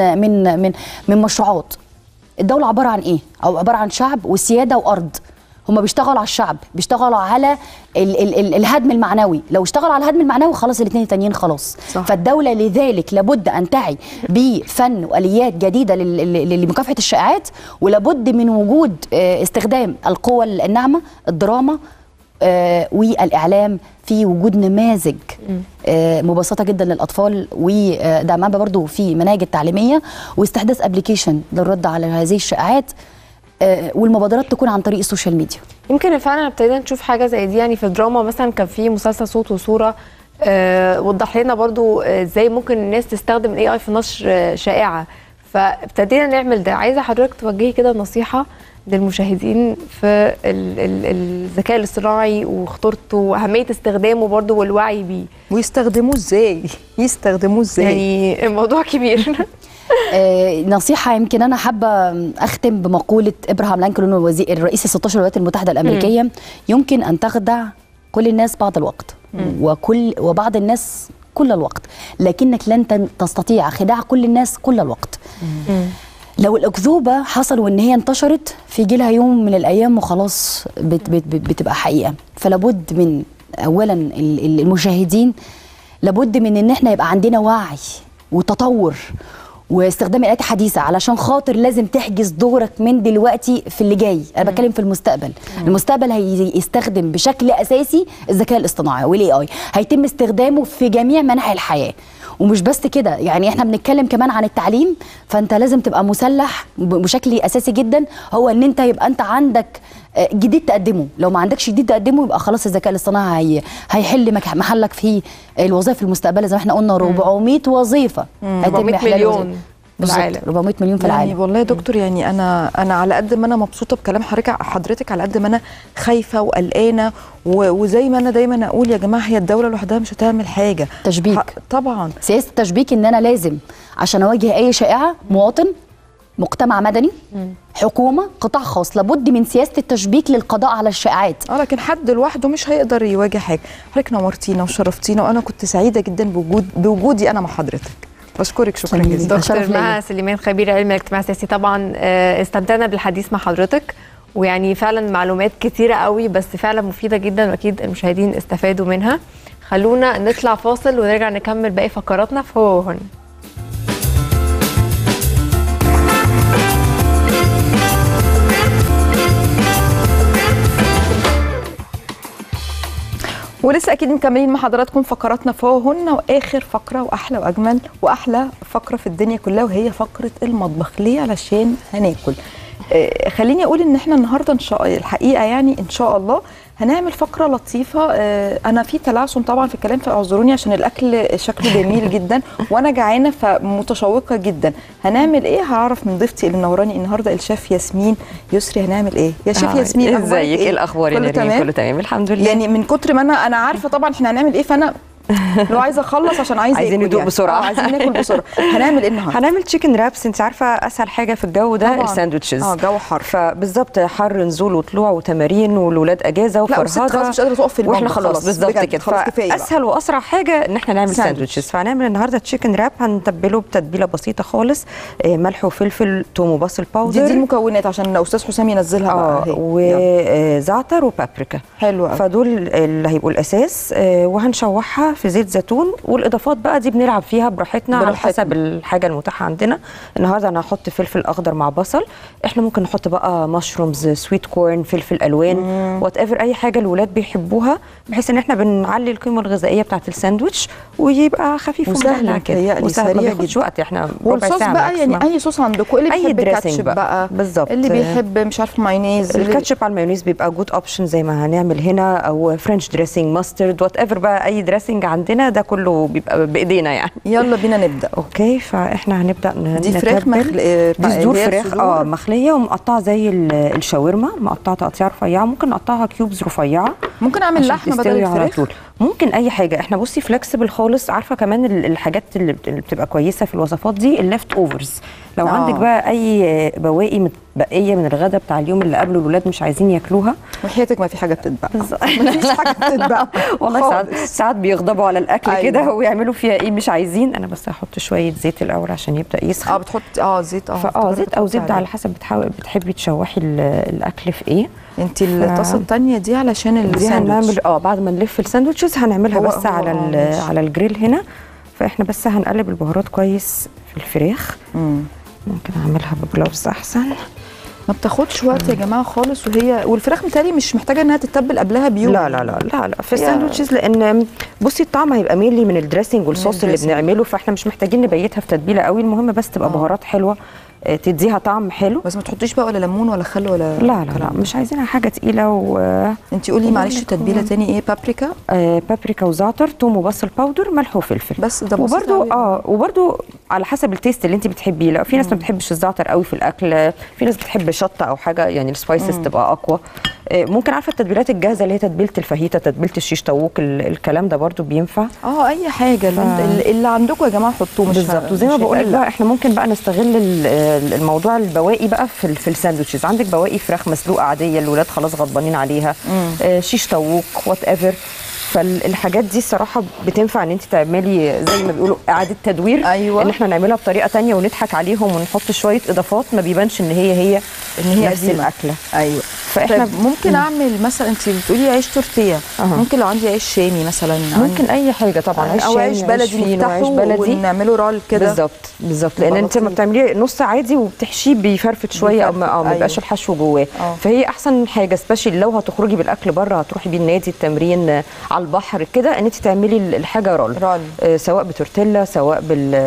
من مشروعات. الدوله عباره عن ايه؟ او عباره عن شعب وسياده وارض. هم بيشتغلوا على الشعب، بيشتغلوا على الهدم المعنوي. لو اشتغلوا على الهدم المعنوي خلاص الاثنين التانيين خلاص. صح. فالدوله لذلك لابد ان تعي بفن واليات جديده لمكافحه الشائعات، ولابد من وجود استخدام القوى الناعمه، الدراما والاعلام، في وجود نماذج مبسطه جدا للاطفال، ودعمها برضو في مناهج التعليميه، واستحداث ابلكيشن للرد على هذه الشائعات، والمبادرات تكون عن طريق السوشيال ميديا. يمكن فعلا ابتدينا نشوف حاجه زي دي يعني في الدراما مثلا. كان في مسلسل صوت وصوره وضح لنا برضو ازاي ممكن الناس تستخدم الاي اي في نشر شائعه، فابتدينا نعمل ده. عايزه حضرتك توجهي كده نصيحه للمشاهدين في الذكاء الاصطناعي وخطورته واهميه استخدامه برضو والوعي بيه. ويستخدموه ازاي؟ يعني الموضوع كبير. نصيحه يمكن انا حابه اختم بمقوله ابراهام لينكولن الرئيس 16 الولايات المتحده الامريكيه: يمكن ان تخدع كل الناس بعض الوقت وبعض الناس كل الوقت، لكنك لن تستطيع خداع كل الناس كل الوقت. لو الأكذوبة حصل وإن هي انتشرت في جيلها يوم من الأيام وخلاص بتبقى حقيقة. فلابد من أولا المشاهدين لابد من إن احنا يبقى عندنا وعي وتطور واستخدام الآلات الحديثة، علشان خاطر لازم تحجز دورك من دلوقتي في اللي جاي. أنا بتكلم في المستقبل. المستقبل هيستخدم بشكل أساسي الذكاء الاصطناعي والاي اي، هيتم استخدامه في جميع مناحي الحياة. ومش بس كده، يعني احنا بنتكلم كمان عن التعليم، فانت لازم تبقى مسلح بشكل اساسي جدا، هو ان انت يبقى انت عندك جديد تقدمه. لو ما عندكش جديد تقدمه يبقى خلاص الذكاء الاصطناعي هيحل محلك في الوظائف المستقبليه. زي ما احنا قلنا 400 وظيفه، 400 مليون بالظبط، 400 مليون في العالم. يعني والله يا دكتور، يعني انا على قد ما انا مبسوطه بكلام حضرتك، على قد ما انا خايفه وقلقانه، وزي ما انا دايما اقول يا جماعه، هي الدوله لوحدها مش هتعمل حاجه. تشبيك طبعا، سياسه التشبيك، ان انا لازم عشان اواجه اي شائعه مواطن، مجتمع مدني، حكومه، قطاع خاص، لابد من سياسه التشبيك للقضاء على الشائعات. لكن حد لوحده مش هيقدر يواجه حاجه. حضرتك نورتينا وشرفتينا، وانا كنت سعيده جدا بوجودي انا مع حضرتك. بشكرك شكرا جزيلا. دكتور مها سليمان، خبير علم الاجتماع السياسي. طبعا استمتعنا بالحديث مع حضرتك، ويعني فعلا معلومات كتيره قوي بس فعلا مفيده جدا، واكيد المشاهدين استفادوا منها. خلونا نطلع فاصل ونرجع نكمل باقي فقراتنا في هو وهن. ولسه اكيد مكملين مع حضراتكم فقراتنا فوهن، واخر فقره واحلى واجمل واحلى فقره في الدنيا كلها، وهي فقره المطبخ. ليه؟ علشان هناكل. خليني اقول ان احنا النهارده الحقيقه يعني ان شاء الله هنعمل فقره لطيفه. انا في تلعثم طبعا في الكلام، فاعذروني عشان الاكل شكله جميل جدا وانا جعانه فمتشوقه جدا. هنعمل ايه؟ هعرف من ضيفتي اللي منوراني النهارده الشيف ياسمين يسري. هنعمل ايه يا شيف ياسمين؟ ازيك؟ ايه الاخبار؟ كله تمام؟ كله تمام الحمد لله. يعني من كتر ما انا عارفه طبعا احنا هنعمل ايه، فانا لو عايزه اخلص عشان عايزين ندوق بسرعه. عايزين ناكل بسرعه. هنعمل ايه النهارده؟ هنعمل تشيكن رابس. انت عارفه اسهل حاجه في الجو ده الساندوتشز. جو حر، فبالظبط حر، نزول وطلوع وتمارين والولاد اجازه وفرهده، خلاص مش قادره تقف في المطبخ واحنا خلاص بالظبط كده. فاسهل واسرع حاجه ان احنا نعمل ساندوتشز. فهنعمل النهارده تشيكن راب. هنتبله بتتبيله بسيطه خالص، ملح وفلفل، توم وبصل باودر. دي المكونات عشان استاذ حسام ينزلها بقى. وزعتر وبابريكا. حلو قوي. فدول اللي هيبقوا الاساس. وهنشوحها في زيت زيتون، والاضافات بقى دي بنلعب فيها براحتنا على حسب الحاجه المتاحه عندنا. النهارده انا هحط فلفل اخضر مع بصل. احنا ممكن نحط بقى مشرومز، سويت كورن، فلفل الوان، وات ايفر، اي حاجه الولاد بيحبوها، بحيث ان احنا بنعلي القيمه الغذائيه بتاعه الساندوتش ويبقى خفيف وسهل كده وسهل، ما بياخدش وقت. احنا والصوص بقى يعني اي صوص عندكم، اللي بيحب كاتشب بقى بالظبط، اللي بيحب مش عارفه مايونيز، الكاتشب على المايونيز بيبقى جود اوبشن زي ما هنعمل هنا، او فرنش دريسنج، ماسترد، وات ايفر بقى، اي دريسنج عندنا ده كله بيبقى بايدينا يعني. يلا بينا نبدا. اوكي، فاحنا هنبدا دي فراخ دي صدور فراخ مخليه ومقطعه زي الشاورما، مقطعه تقطيع رفيعه. ممكن نقطعها كيوبز رفيعه، ممكن اعمل لحمه بدل الفراخ، ممكن اي حاجه. احنا بصي فلكسبل خالص. عارفه كمان الحاجات اللي بتبقى كويسه في الوصفات دي الليفت اوفرز. لو عندك بقى اي بواقي متبقيه من الغدا بتاع اليوم اللي قبله الولاد مش عايزين ياكلوها، وحياتك ما في حاجه بتتبقى. ما فيش حاجه بتتبقى والله. ساعات بيغضبوا على الاكل كده ويعملوا فيها ايه مش عايزين. انا بس هحط شويه زيت الاول عشان يبدا يسخن. بتحط زيت. زيت او زبده على حسب بتحبي تشوحي الاكل في ايه. انت الطاسه الثانيه دي علشان الساندوتش بعد ما نلف الساندوتشز هنعملها بس على الجريل هنا. فاحنا بس هنقلب البهارات كويس في الفراخ. ممكن اعملها بجلوفز احسن. ما بتاخدش وقت يا جماعه خالص. والفراخ متهيألي مش محتاجه انها تتبل قبلها بيوم. لا لا لا لا, لا. في الساندوتشز لان بصي الطعم هيبقى مينلي من الدريسنج والصوص اللي بنعمله، فاحنا مش محتاجين نبيتها في تتبيله قوي. المهم بس تبقى بهارات حلوه تديها طعم حلو. بس ما تحطيش بقى ولا ليمون ولا خل ولا لا مش عايزينها حاجه تقيله. انت قولي معلش تتبيله تاني ايه؟ بابريكا بابريكا وزعتر، توم وبصل باودر، ملح وفلفل بس. ده وبرده على حسب التيست اللي انت بتحبيه. لا في ناس ما بتحبش الزعتر قوي في الاكل، في ناس بتحب شطه او حاجه يعني السبايسز تبقى اقوى. ممكن عارفه التتبيلات الجاهزه اللي هي تتبيله الفاهيتا، تتبيله الشيش طاووق، الكلام ده برده بينفع. اي حاجه اللي عندكم يا جماعه حطوه. مش بالظبط. وزي ما بقول لك بقى احنا ممكن بقى نستغل الموضوع البواقي بقى في الساندوتشز. عندك بواقي فراخ مسلوقه عاديه الولاد خلاص غضبانين عليها، شيش طاووق وات ايفر. فالحاجات دي الصراحه بتنفع ان انت تعملي زي ما بيقولوا اعاده تدوير. أيوة. ان احنا نعملها بطريقه ثانيه ونضحك عليهم ونحط شويه اضافات ما بيبانش ان هي نفس الاكله. ايوه. فاحنا ممكن اعمل مثلا انت بتقولي عيش تورتيه. ممكن لو عندي عيش شامي مثلا. ممكن اي حاجه طبعا. او عيش بلدي نفتحه ونعمله رول كده. بالظبط لان انت لما بتعمليه نص عادي وبتحشيه بيفرفت شويه او ما يبقاش الحشو جواه. فهي احسن حاجه سبيشال لو هتخرجي بالاكل بره، هتروحي بيه النادي التمرين على البحر كده، ان انت تعملي الحاجه رول. سواء بتورتيلا سواء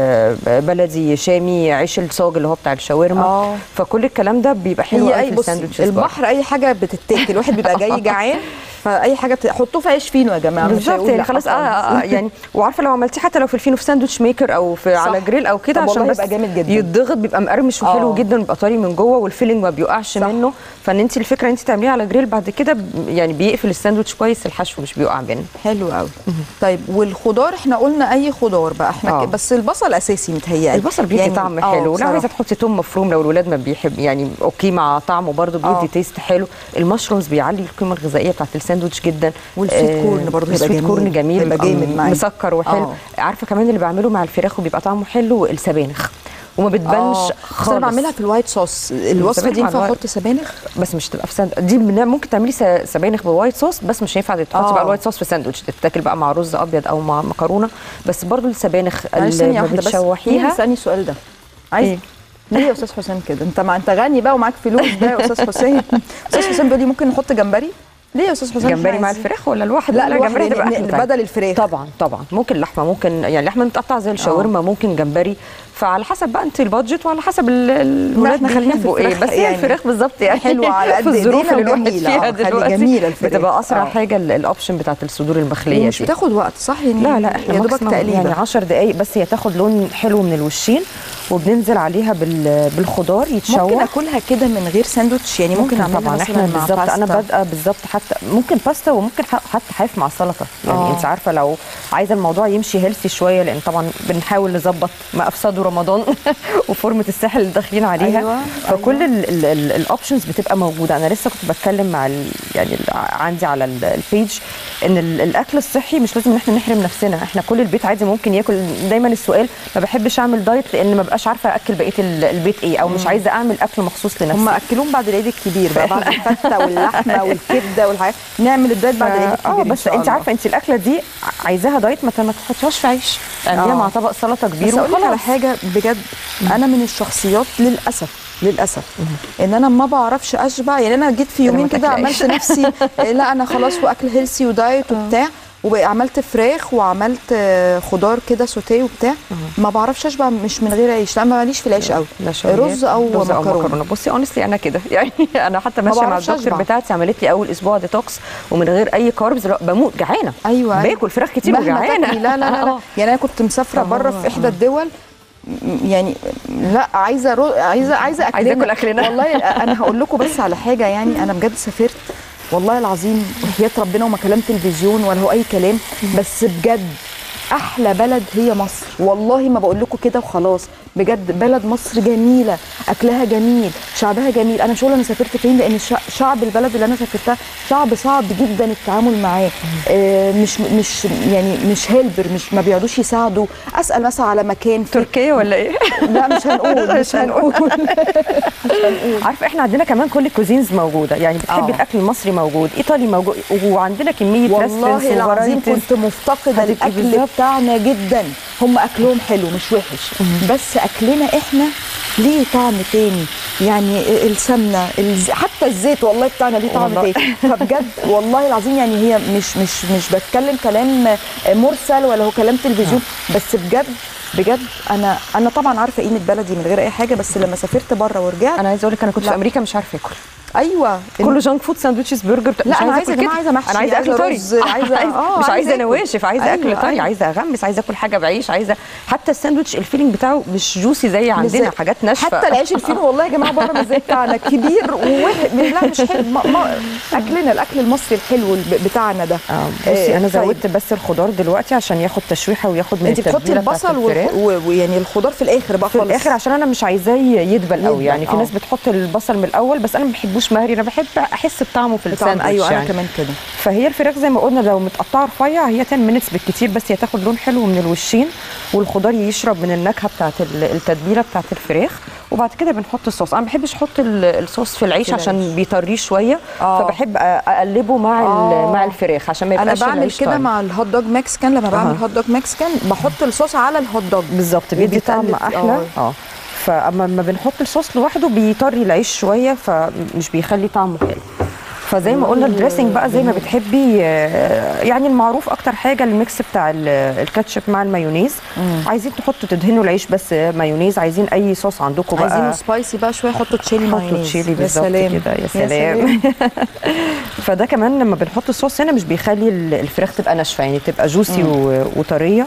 بالبلدي شامي، عيش الصاج اللي هو بتاع الشاورما. فكل الكلام ده بيبقى حلو قوي في الساندوتشز. البحر اي حاجه بتتاكل، الواحد بيبقى جاي جعان فاي حاجه حطوه في عيش فينو يا جماعه. بالظبط يعني خلاص. يعني وعارفه لو عملتيه حتى لو في الفينو في ساندوتش ميكر او على جريل او كده عشان بس جامد جدا. يتضغط بيبقى مقرمش وحلو جدا، بيبقى طري من جوه والفيلنج ما بيوقعش منه. فان انت الفكره انت تعمليه على جريل بعد كده يعني بيقفل الساندوتش كويس، الحشو مش بيوقع منه. حلو قوي. طيب والخضار احنا قلنا اي خضار بقى احنا بس البصل اساسي متهيألي. البصل بيدي يعني طعم حلو. لو عايزه تحطي توم مفروم لو الولاد ما بيحب يعني اوكي مع طعمه برده بيدي تيست حلو. المشرومز بيعلي القيمه الغذائيه بتاعت الساندوتش جدا. والسويت كورن برضه هيبقى جميل. كورن جميل هيبقى جامد معايا مسكر وحلو. عارفه كمان اللي بعمله مع الفراخ وبيبقى طعمه حلو السبانخ وما بتبانش خالص. انا بعملها في الوايت صوص. الوصفه دي ينفع احط سبانخ بس مش تبقى في دي ممكن تعملي سبانخ بوايت صوص بس مش هينفع تحطي بقى الوايت صوص في ساندوتش، تتاكل بقى مع رز ابيض او مع مكرونه. بس برضو السبانخ اللي بتشوحيها. اسالني السؤال ده عايز ليه يا استاذ حسام كده؟ انت غني بقى ومعاك فلوس ده يا استاذ حسام. استاذ حسام بيقول لي ممكن نحط جمبري. ليه يا استاذ حسام؟ جمبري مع الفراخ ولا لوحده؟ لا جمبري بدل الفراخ. طبعا ممكن لحمه، ممكن يعني لحمه متقطعه زي الشاورما، ممكن جمبري. فعلى حسب بقى انت البادجت وعلى حسب الولاد خلينا في ايه. بس يعني الفراخ بالظبط يعني حلوه على قد الظروف اللي الواحد فيها دلوقتي. جميله الفراخ بتبقى اسرع حاجه الاوبشن بتاعت الصدور المخليه مش بتاخد وقت صح يعني؟ لا احنا ماكسيمم يعني 10 دقائق بس هي تاخد لون حلو من الوشين وبننزل عليها بالخضار يتشوح. ممكن اكلها كده من غير ساندوتش يعني؟ ممكن اعملها طبعا مثلا احنا مع بالظبط باستا. انا بادئه بالظبط حتى ممكن باستا وممكن حتى حاف مع السلطه يعني. انت عارفه لو عايزه الموضوع يمشي هيلثي شويه، لان طبعا بنحاول نظبط ما افسدوا رمضان وفورمه الساحل اللي داخلين عليها. فكل الاوبشنز بتبقى موجوده. انا لسه كنت بتكلم مع يعني عندي على البيج ان الاكل الصحي مش لازم ان احنا نحرم نفسنا. احنا كل البيت عادي ممكن ياكل. دايما السؤال ما بحبش اعمل دايت لان ما بقاش عارفه اكل بقيه البيت ايه، او مش عايزه اعمل اكل مخصوص لنفسي. هم اكلوهم بعد العيد الكبير بقى، بعد الفته واللحمه والكبده والحاجات. نعمل الدايت بعد العيد الكبير بس انت عارفه انت الاكله دي عايزاها دايت ما تحطيهاش في عيش، اعمليها مع طبق سلطه كبير وخلاص. على حاجه بجد انا من الشخصيات للاسف ان انا ما بعرفش اشبع. يعني انا جيت في يومين كده عملت نفسي لا انا خلاص واكل هيلسي ودايت وبتاع، وعملت فراخ وعملت خضار كده سوتيه وبتاع. ما بعرفش اشبع مش من غير عيش. لا ماليش في العيش قوي، رز او مكرونه. بصي اونستلي انا كده يعني انا حتى ماشيه مع الدكتور بتاعتي عملت لي اول اسبوع ديتوكس ومن غير اي كاربز. بموت جعانه. ايوه باكل فراخ كتير وجعانه. لا يعني انا كنت مسافره بره في احدى الدول يعني لا عايزه اكل اكلنا والله. انا هقول لكم بس على حاجه يعني. انا بجد سافرت والله العظيم وحياه ربنا وما كلام تلفزيون ولا هو اي كلام، بس بجد احلى بلد هي مصر، والله ما بقول لكم كده وخلاص، بجد بلد مصر جميله، اكلها جميل، شعبها جميل. انا مش هقول انا سافرت فين، لان شعب البلد اللي انا سافرتها شعب صعب جدا التعامل معاه، مش يعني مش هيلبر، مش ما بيقعدوش يساعدوا. اسال مثلا على مكان تركيا ولا ايه؟ لا مش هنقول مش هنقول عارفه احنا عندنا كمان كل الكوزينز موجوده، يعني بتحبي الاكل المصري موجود، ايطالي موجود، وعندنا كميه والله العظيم كنت مفتقده الاكل بتاعنا جدا. هم اكلهم حلو مش وحش، بس اكلنا احنا ليه طعم تاني، يعني السمنه حتى الزيت والله بتاعنا ليه طعم تاني. فبجد والله العظيم يعني هي مش بتكلم كلام مرسل ولا هو كلام تلفزيون، بس بجد انا طبعا عارفه قيمه بلدي من غير اي حاجه، بس لما سافرت بره ورجعت انا عايزه اقول لك انا كنت في امريكا مش عارفه اكل. ايوه كله جانك فود، ساندوتشز، برجر. لا انا عايزه يا جماعه، عايزه محشي، انا عايزه اكل طري، مش عايزه نواشف، عايزه اكل طري، عايزه اغمس، عايزه اكل حاجه بعيش، عايزه حتى الساندوتش الفيلينج بتاعه مش جوسي زي عندنا، حاجات ناشفه. حتى العيش الفينو والله يا جماعه بره مش زي بتاعنا، كبير لا مش حلو. اكلنا الاكل المصري الحلو بتاعنا ده. بصي انا زودت بس الخضار دلوقتي عشان ياخد تشويحه وياخد من التتبيله. انت بتحطي البصل ويعني الخضار في الاخر بقى خالص؟ في الاخر عشان انا مش عايزاه يدبل قوي، يعني في ناس بتحط البصل من الاول، بس انا ما بحبوش مهري، انا بحب احس بطعمه في الساندوتش. ايوه يعني انا كمان كده. فهي الفراخ زي ما قلنا لو متقطعه رفيع هي 10 مينتس بالكتير، بس هي تاخد لون حلو من الوشين، والخضار يشرب من النكهه بتاعت التتبيله بتاعت الفراخ، وبعد كده بنحط الصوص. انا ما بحبش احط الصوص في العيش عشان بيطريه شويه، فبحب اقلبه مع الفراخ عشان ما يبقاش. انا بعمل كده مع الهوت دوج مكسيكان، لما بعمل هوت دوج مكسيكان بحط الصوص على الهوت دوج بالظبط، بيدي طعم احلى. فاما ما بنحط الصوص لوحده بيطري العيش شويه، فمش بيخلي طعمه حلو. فزي ما قلنا الدريسنج بقى زي ما بتحبي، يعني المعروف اكتر حاجه الميكس بتاع الكاتشب مع المايونيز. عايزين تحطوا تدهنوا العيش بس مايونيز، عايزين اي صوص عندكم بقى، عايزينه سبايسي بقى شويه حطوا تشيلي مايونيز. حطوا تشيلي بالظبط كده. يا سلام. فده كمان لما بنحط الصوص هنا مش بيخلي الفراخ تبقى ناشفه، يعني تبقى جوسي وطريه.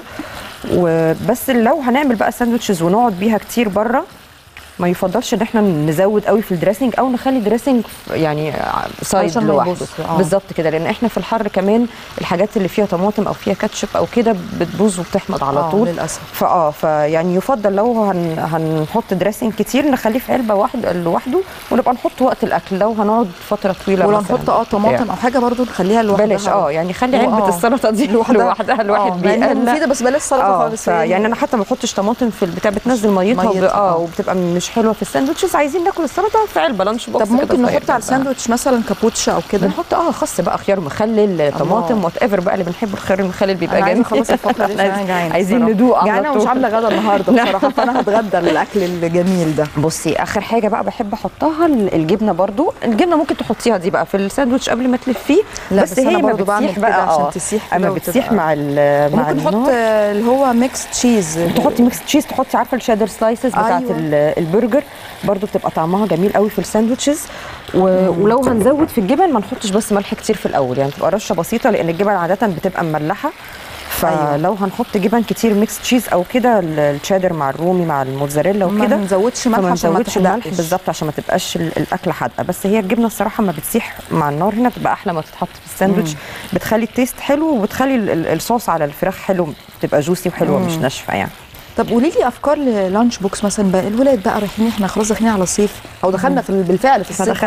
وبس لو هنعمل بقى ساندوتشز ونقعد بيها كتير بره، ما يفضلش ان احنا نزود قوي في الدريسنج، او نخلي دريسنج يعني سايد لوحده. بالظبط كده، لان احنا في الحر كمان الحاجات اللي فيها طماطم او فيها كاتشب او كده بتبوظ وبتحمض على طول للاسف. فيعني يفضل لو هنحط دريسنج كتير نخليه في علبه لوحده، ونبقى نحط وقت الاكل لو هنقعد فتره طويله. ولو نحط طماطم او حاجه برضو نخليها لوحدها. بلاش يعني خلي علبه السلطه دي لوحدها، الواحد بيقلق مفيده، بس بلاش سلطه خالص. يعني انا حتى ما بحطش طماطم في البتاع، بتنزل ميتها وبتبقى مش حلوه في الساندوتشز. عايزين ناكل السلطه في علبه لانش بوكس. طب ممكن نحط على الساندوتش مثلا كابوتشا او كده؟ بنحط خس بقى، خيار مخلل، طماطم، وات ايفر بقى اللي بنحبه. الخيار المخلل بيبقى جميل. خلاص الفقره دي عايزين ندوق. جعانه ومش عامله غدا النهارده بصراحه، فانا هتغدى الاكل الجميل ده. بصي اخر حاجه بقى بحب احطها الجبنه. برضو الجبنه ممكن تحطيها دي بقى في الساندوتش قبل ما تلفيه، بس هي برضو بعمل كده عشان تسيح. اما بتسيح مع ممكن نحط اللي هو ميكس تشيز، تحطي ميكس تشيز، تحطي عارفه الشيدر سلايسز بتاعت البرجر، برضو بتبقى طعمها جميل قوي في الساندوتشز. ولو هنزود في الجبن ما نحطش بس ملح كتير في الاول، يعني تبقى رشه بسيطه، لان الجبن عاده بتبقى مملحه. فلو هنحط جبن كتير ميكس تشيز او كده، التشيدر مع الرومي مع الموتزاريلا وكده، ما نزودش ملح عشان ما تحرقش بالظبط، عشان ما تبقاش الاكله حادقه. بس هي الجبنه الصراحه ما بتسيح مع النار هنا بتبقى احلى ما تتحط في الساندوتش، بتخلي التيست حلو، وبتخلي الصوص على الفراخ حلو، بتبقى جوسي وحلوه مش ناشفه يعني. طب قولي لي افكار للانش بوكس مثلا بقى. الولاد بقى رايحين، احنا خلاص داخلين على الصيف، او دخلنا بالفعل في الصيف.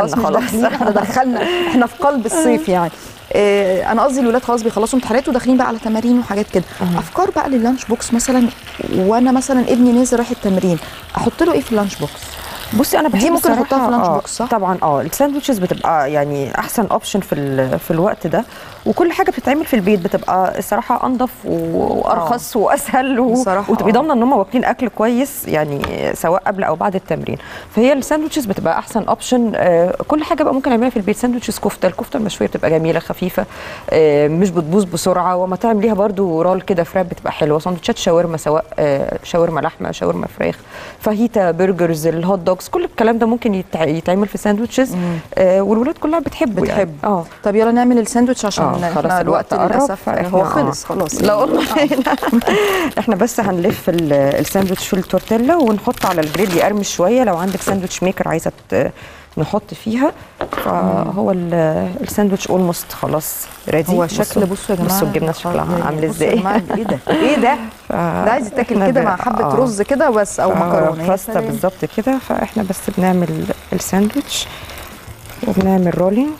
احنا في قلب الصيف يعني. انا قصدي الولاد خلاص بيخلصوا امتحانات وداخلين بقى على تمارين وحاجات كده. افكار بقى لللانش بوكس مثلا، وانا مثلا ابني نازل رايح التمرين، احط له ايه في اللانش بوكس؟ بصي انا بحب دي ممكن احطها في اللانش بوكس صح؟ طبعا الساندوتشز بتبقى يعني احسن اوبشن في الوقت ده، وكل حاجه بتتعمل في البيت بتبقى الصراحه انضف وارخص واسهل، وتبقي ضامنه ان هم واكلين اكل كويس، يعني سواء قبل او بعد التمرين. فهي الساندوتشز بتبقى احسن اوبشن. كل حاجه بقى ممكن نعملها في البيت. ساندوتشز الكفته المشويه بتبقى جميله خفيفه، مش بتبوظ بسرعه، وما تعمليها برده رول كده فراب بتبقى حلوه. ساندوتشات شاورما، سواء شاورما لحمه، شاورما فراخ، فاهيتا، برجرز، الهوت دوجز، كل الكلام ده ممكن يتعمل في ساندوتشز، والولاد كلها بتحبه يعني. طب يلا نعمل الساندوتش عشان خلاص الوقت للاسف هو خلص خلاص. لا والله احنا بس هنلف الساندوتش في التورتيلا ونحط على الجريل يقرمش شويه. لو عندك ساندوتش ميكر عايزه نحط فيها. فهو الساندوتش اولموست خلاص ريدي. هو شكل بصوا يا جماعه، بصوا الجبنه شكلها عامل ازاي. ايه ده ايه ده ده عايز يتاكل كده مع حبه رز كده بس او مكرونه باستا بالظبط كده. فاحنا بس بنعمل الساندوتش وبنعمل رولينج.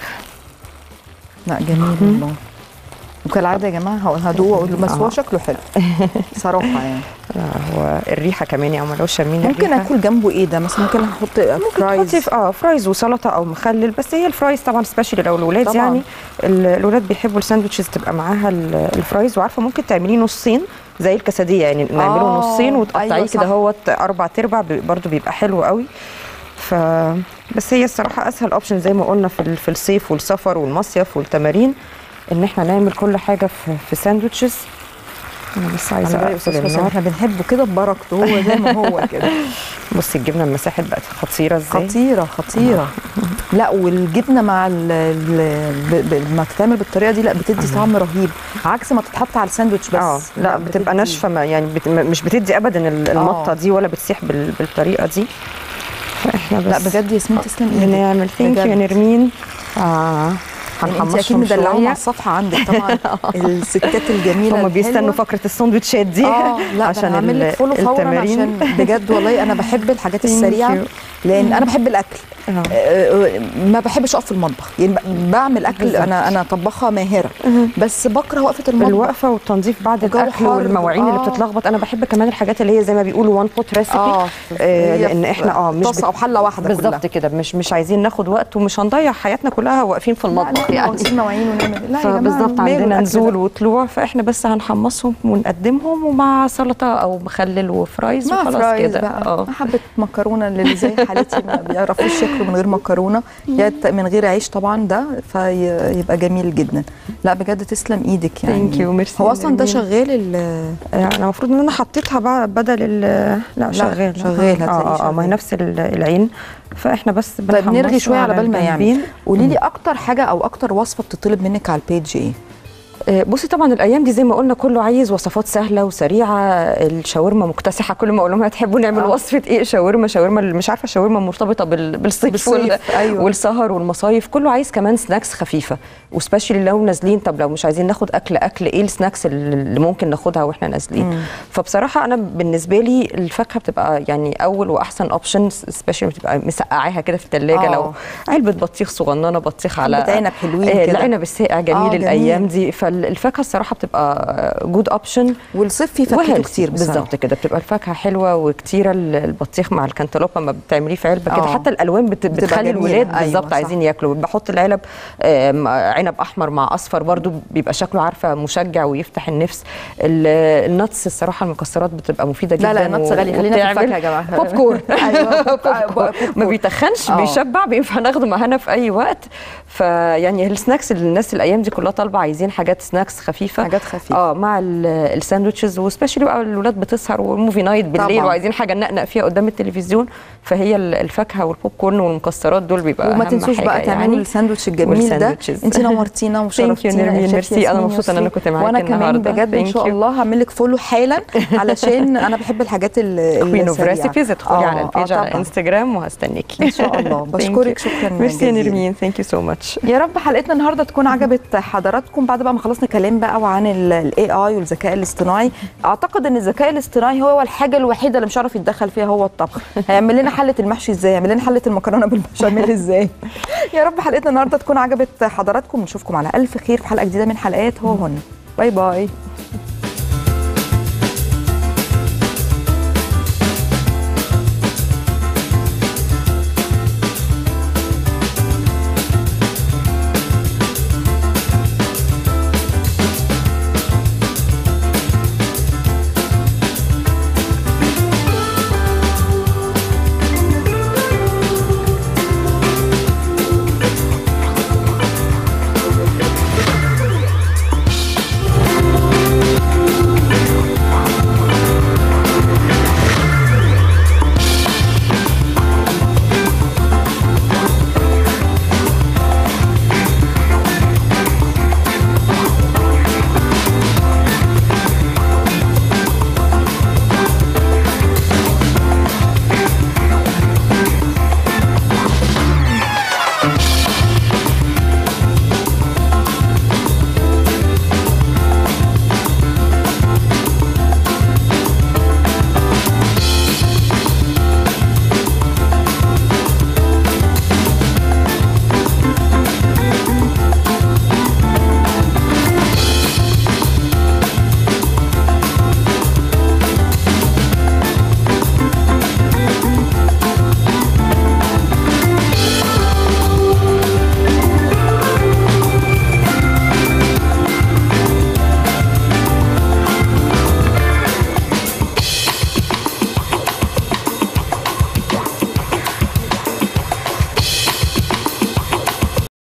لا جميل والله. وكالعاده يا جماعه هدوق واقول بس هو شكله حلو صراحه يعني. هو الريحه كمان يا لو شامين ممكن اكل جنبه ايه ده مثلا؟ ممكن احط فرايز، فرايز وسلطه او مخلل. بس هي الفرايز طبعا سبيشالي لو الاولاد طبعاً. يعني الاولاد بيحبوا الساندوتشز تبقى معاها الفرايز. وعارفه ممكن تعمليه نصين زي الكسديه يعني، نعمله نصين وتقطعيه أيوة كده هو 4/4 برده بيبقى حلو قوي. بس هي الصراحه اسهل اوبشن زي ما قلنا في الصيف والسفر والمصيف والتمارين ان احنا نعمل كل حاجه في ساندوتشز. انا بس عايزه اقفل النار. احنا بنحبه كده ببركته هو زي ما هو كده. بصي الجبنه المساحه بقت خطيره ازاي، خطيره. لا والجبنه مع ما تتعمل بالطريقه دي لا بتدي طعم رهيب، عكس ما تتحط على الساندوتش بس. لا بتبقى ناشفه يعني مش بتدي ابدا المطه دي ولا بتسيح بالطريقه دي. فاحنا بس لا بجد ياسمين تسلم ايدك. بنعمل ثانك يو نرمين. انت اكيد مدلعاهم على الصفحه عندك طبعا. الستات الجميله هم بيستنوا فقره الساندوتشات دي لا عشان هعمل لك فولو فورا عشان بجد والله انا بحب الحاجات السريعه لان انا بحب الاكل. ما بحبش اقف في المطبخ يعني بعمل اكل. انا طباخه ماهره بس بكره وقفه المطبخ، الوقفه والتنظيف بعد الاكل والمواعين اللي بتتلخبط. انا بحب كمان الحاجات اللي هي زي ما بيقولوا وان بوت ريسيبي لان احنا مش طاسه او حله واحده بالظبط كده. مش عايزين ناخد وقت ومش هنضيع حياتنا كلها واقفين في المطبخ يعني. مواعين ونعمل لا فبالظبط عندنا نزول وطلوع. فاحنا بس هنحمصهم ونقدمهم ومع سلطه او مخلل وفرايز وخلاص كده. حبه مكرونه اللي زي حالتي ما بيعرفوش ياكلوا من غير مكرونه من غير عيش طبعا ده فيبقى جميل جدا. لا بجد تسلم ايدك يعني. ثانك يو ميرسي. هو اصلا ده شغال انا المفروض ان انا حطيتها بدل لا شغال هتلاقيه ما هي نفس العين. فاحنا بس طيب نرغي شويه على بال ما يعمل. قولي لي اكتر حاجه او اكتر وصفه بتطلب منك على البيج ايه؟ بصي طبعا الايام دي زي ما قلنا كله عايز وصفات سهله وسريعه. الشاورما مكتسحه. كل ما اقول لهم هتحبوا نعمل وصفه ايه؟ شاورما مش عارفه شاورما مرتبطه بالصيف أيوة. والسهر والمصايف. كله عايز كمان سناكس خفيفه وسبيشالي لو نازلين. طب لو مش عايزين ناخد اكل ايه السناكس اللي ممكن ناخدها واحنا نازلين؟ فبصراحه انا بالنسبه لي الفاكهه بتبقى يعني اول واحسن اوبشن سبيشالي بتبقى مسقعاها كده في الثلاجه. لو علبه بطيخ صغننه بطيخ على عنب حلوين كده. العنب الساقع جميل الايام دي. الفاكهه الصراحه بتبقى جود اوبشن. والصيف فيه فاكهه كتير بالظبط كده. بتبقى الفاكهه حلوه وكتيره. البطيخ مع الكنتالوب لما بتعمليه في علبه كده حتى الالوان بتخلي الولاد بالظبط عايزين ياكلوا. بحط العلب عنب احمر مع اصفر برضو بيبقى شكله عارفه مشجع ويفتح النفس. النتس الصراحه المكسرات بتبقى مفيده جدا. لا النتس غالي. خلينا في الفاكهه يا جماعه. بوب كورن. ما بيتخنش بيشبع بينفع ناخده معانا في اي وقت. فيعني السناكس الناس الايام دي كلها طالبه عايزين حاجات سناكس خفيفه. حاجات خفيفه مع الساندوتشز وسبيشالي بقى الولاد بتسهر وموفي نايت بالليل طبعا. وعايزين حاجه نقنق فيها قدام التلفزيون. فهي الفاكهه والبوب كورن والمكسرات دول بيبقى وما تنسوش بقى تعملوا الساندوتش الجميل ده. انت نورتينا وشرفتينا. ميرسي. انا مبسوطه ان انا كنت معاكي النهارده. وانا كمان بجد ان شاء الله هعمل لك فولو حالا علشان انا بحب الحاجات كوين اوف ريسيبيز. ادخلي على البيج على انستجرام وهستنيكي ان شاء الله. بشكرك شكرا ميرسي يا نرمين. ثانك يو سو ماتش. يا رب حلقتنا النهارده تكون عجبت حضراتكم. بعد بقى ما خلصنا كلام بقى عن الاي اي والذكاء الاصطناعي. اعتقد ان الذكاء الاصطناعي هو الحاجه الوحيده اللي مش عارف يتدخل فيها هو الطبخ. هيعمل لنا حله المحشي ازاي؟ هيعمل لنا حله المكرونه بالبشاميل ازاي؟ يا رب حلقتنا النهارده تكون عجبت حضراتكم. نشوفكم على الف خير في حلقه جديده من حلقات هو هنا. باي باي.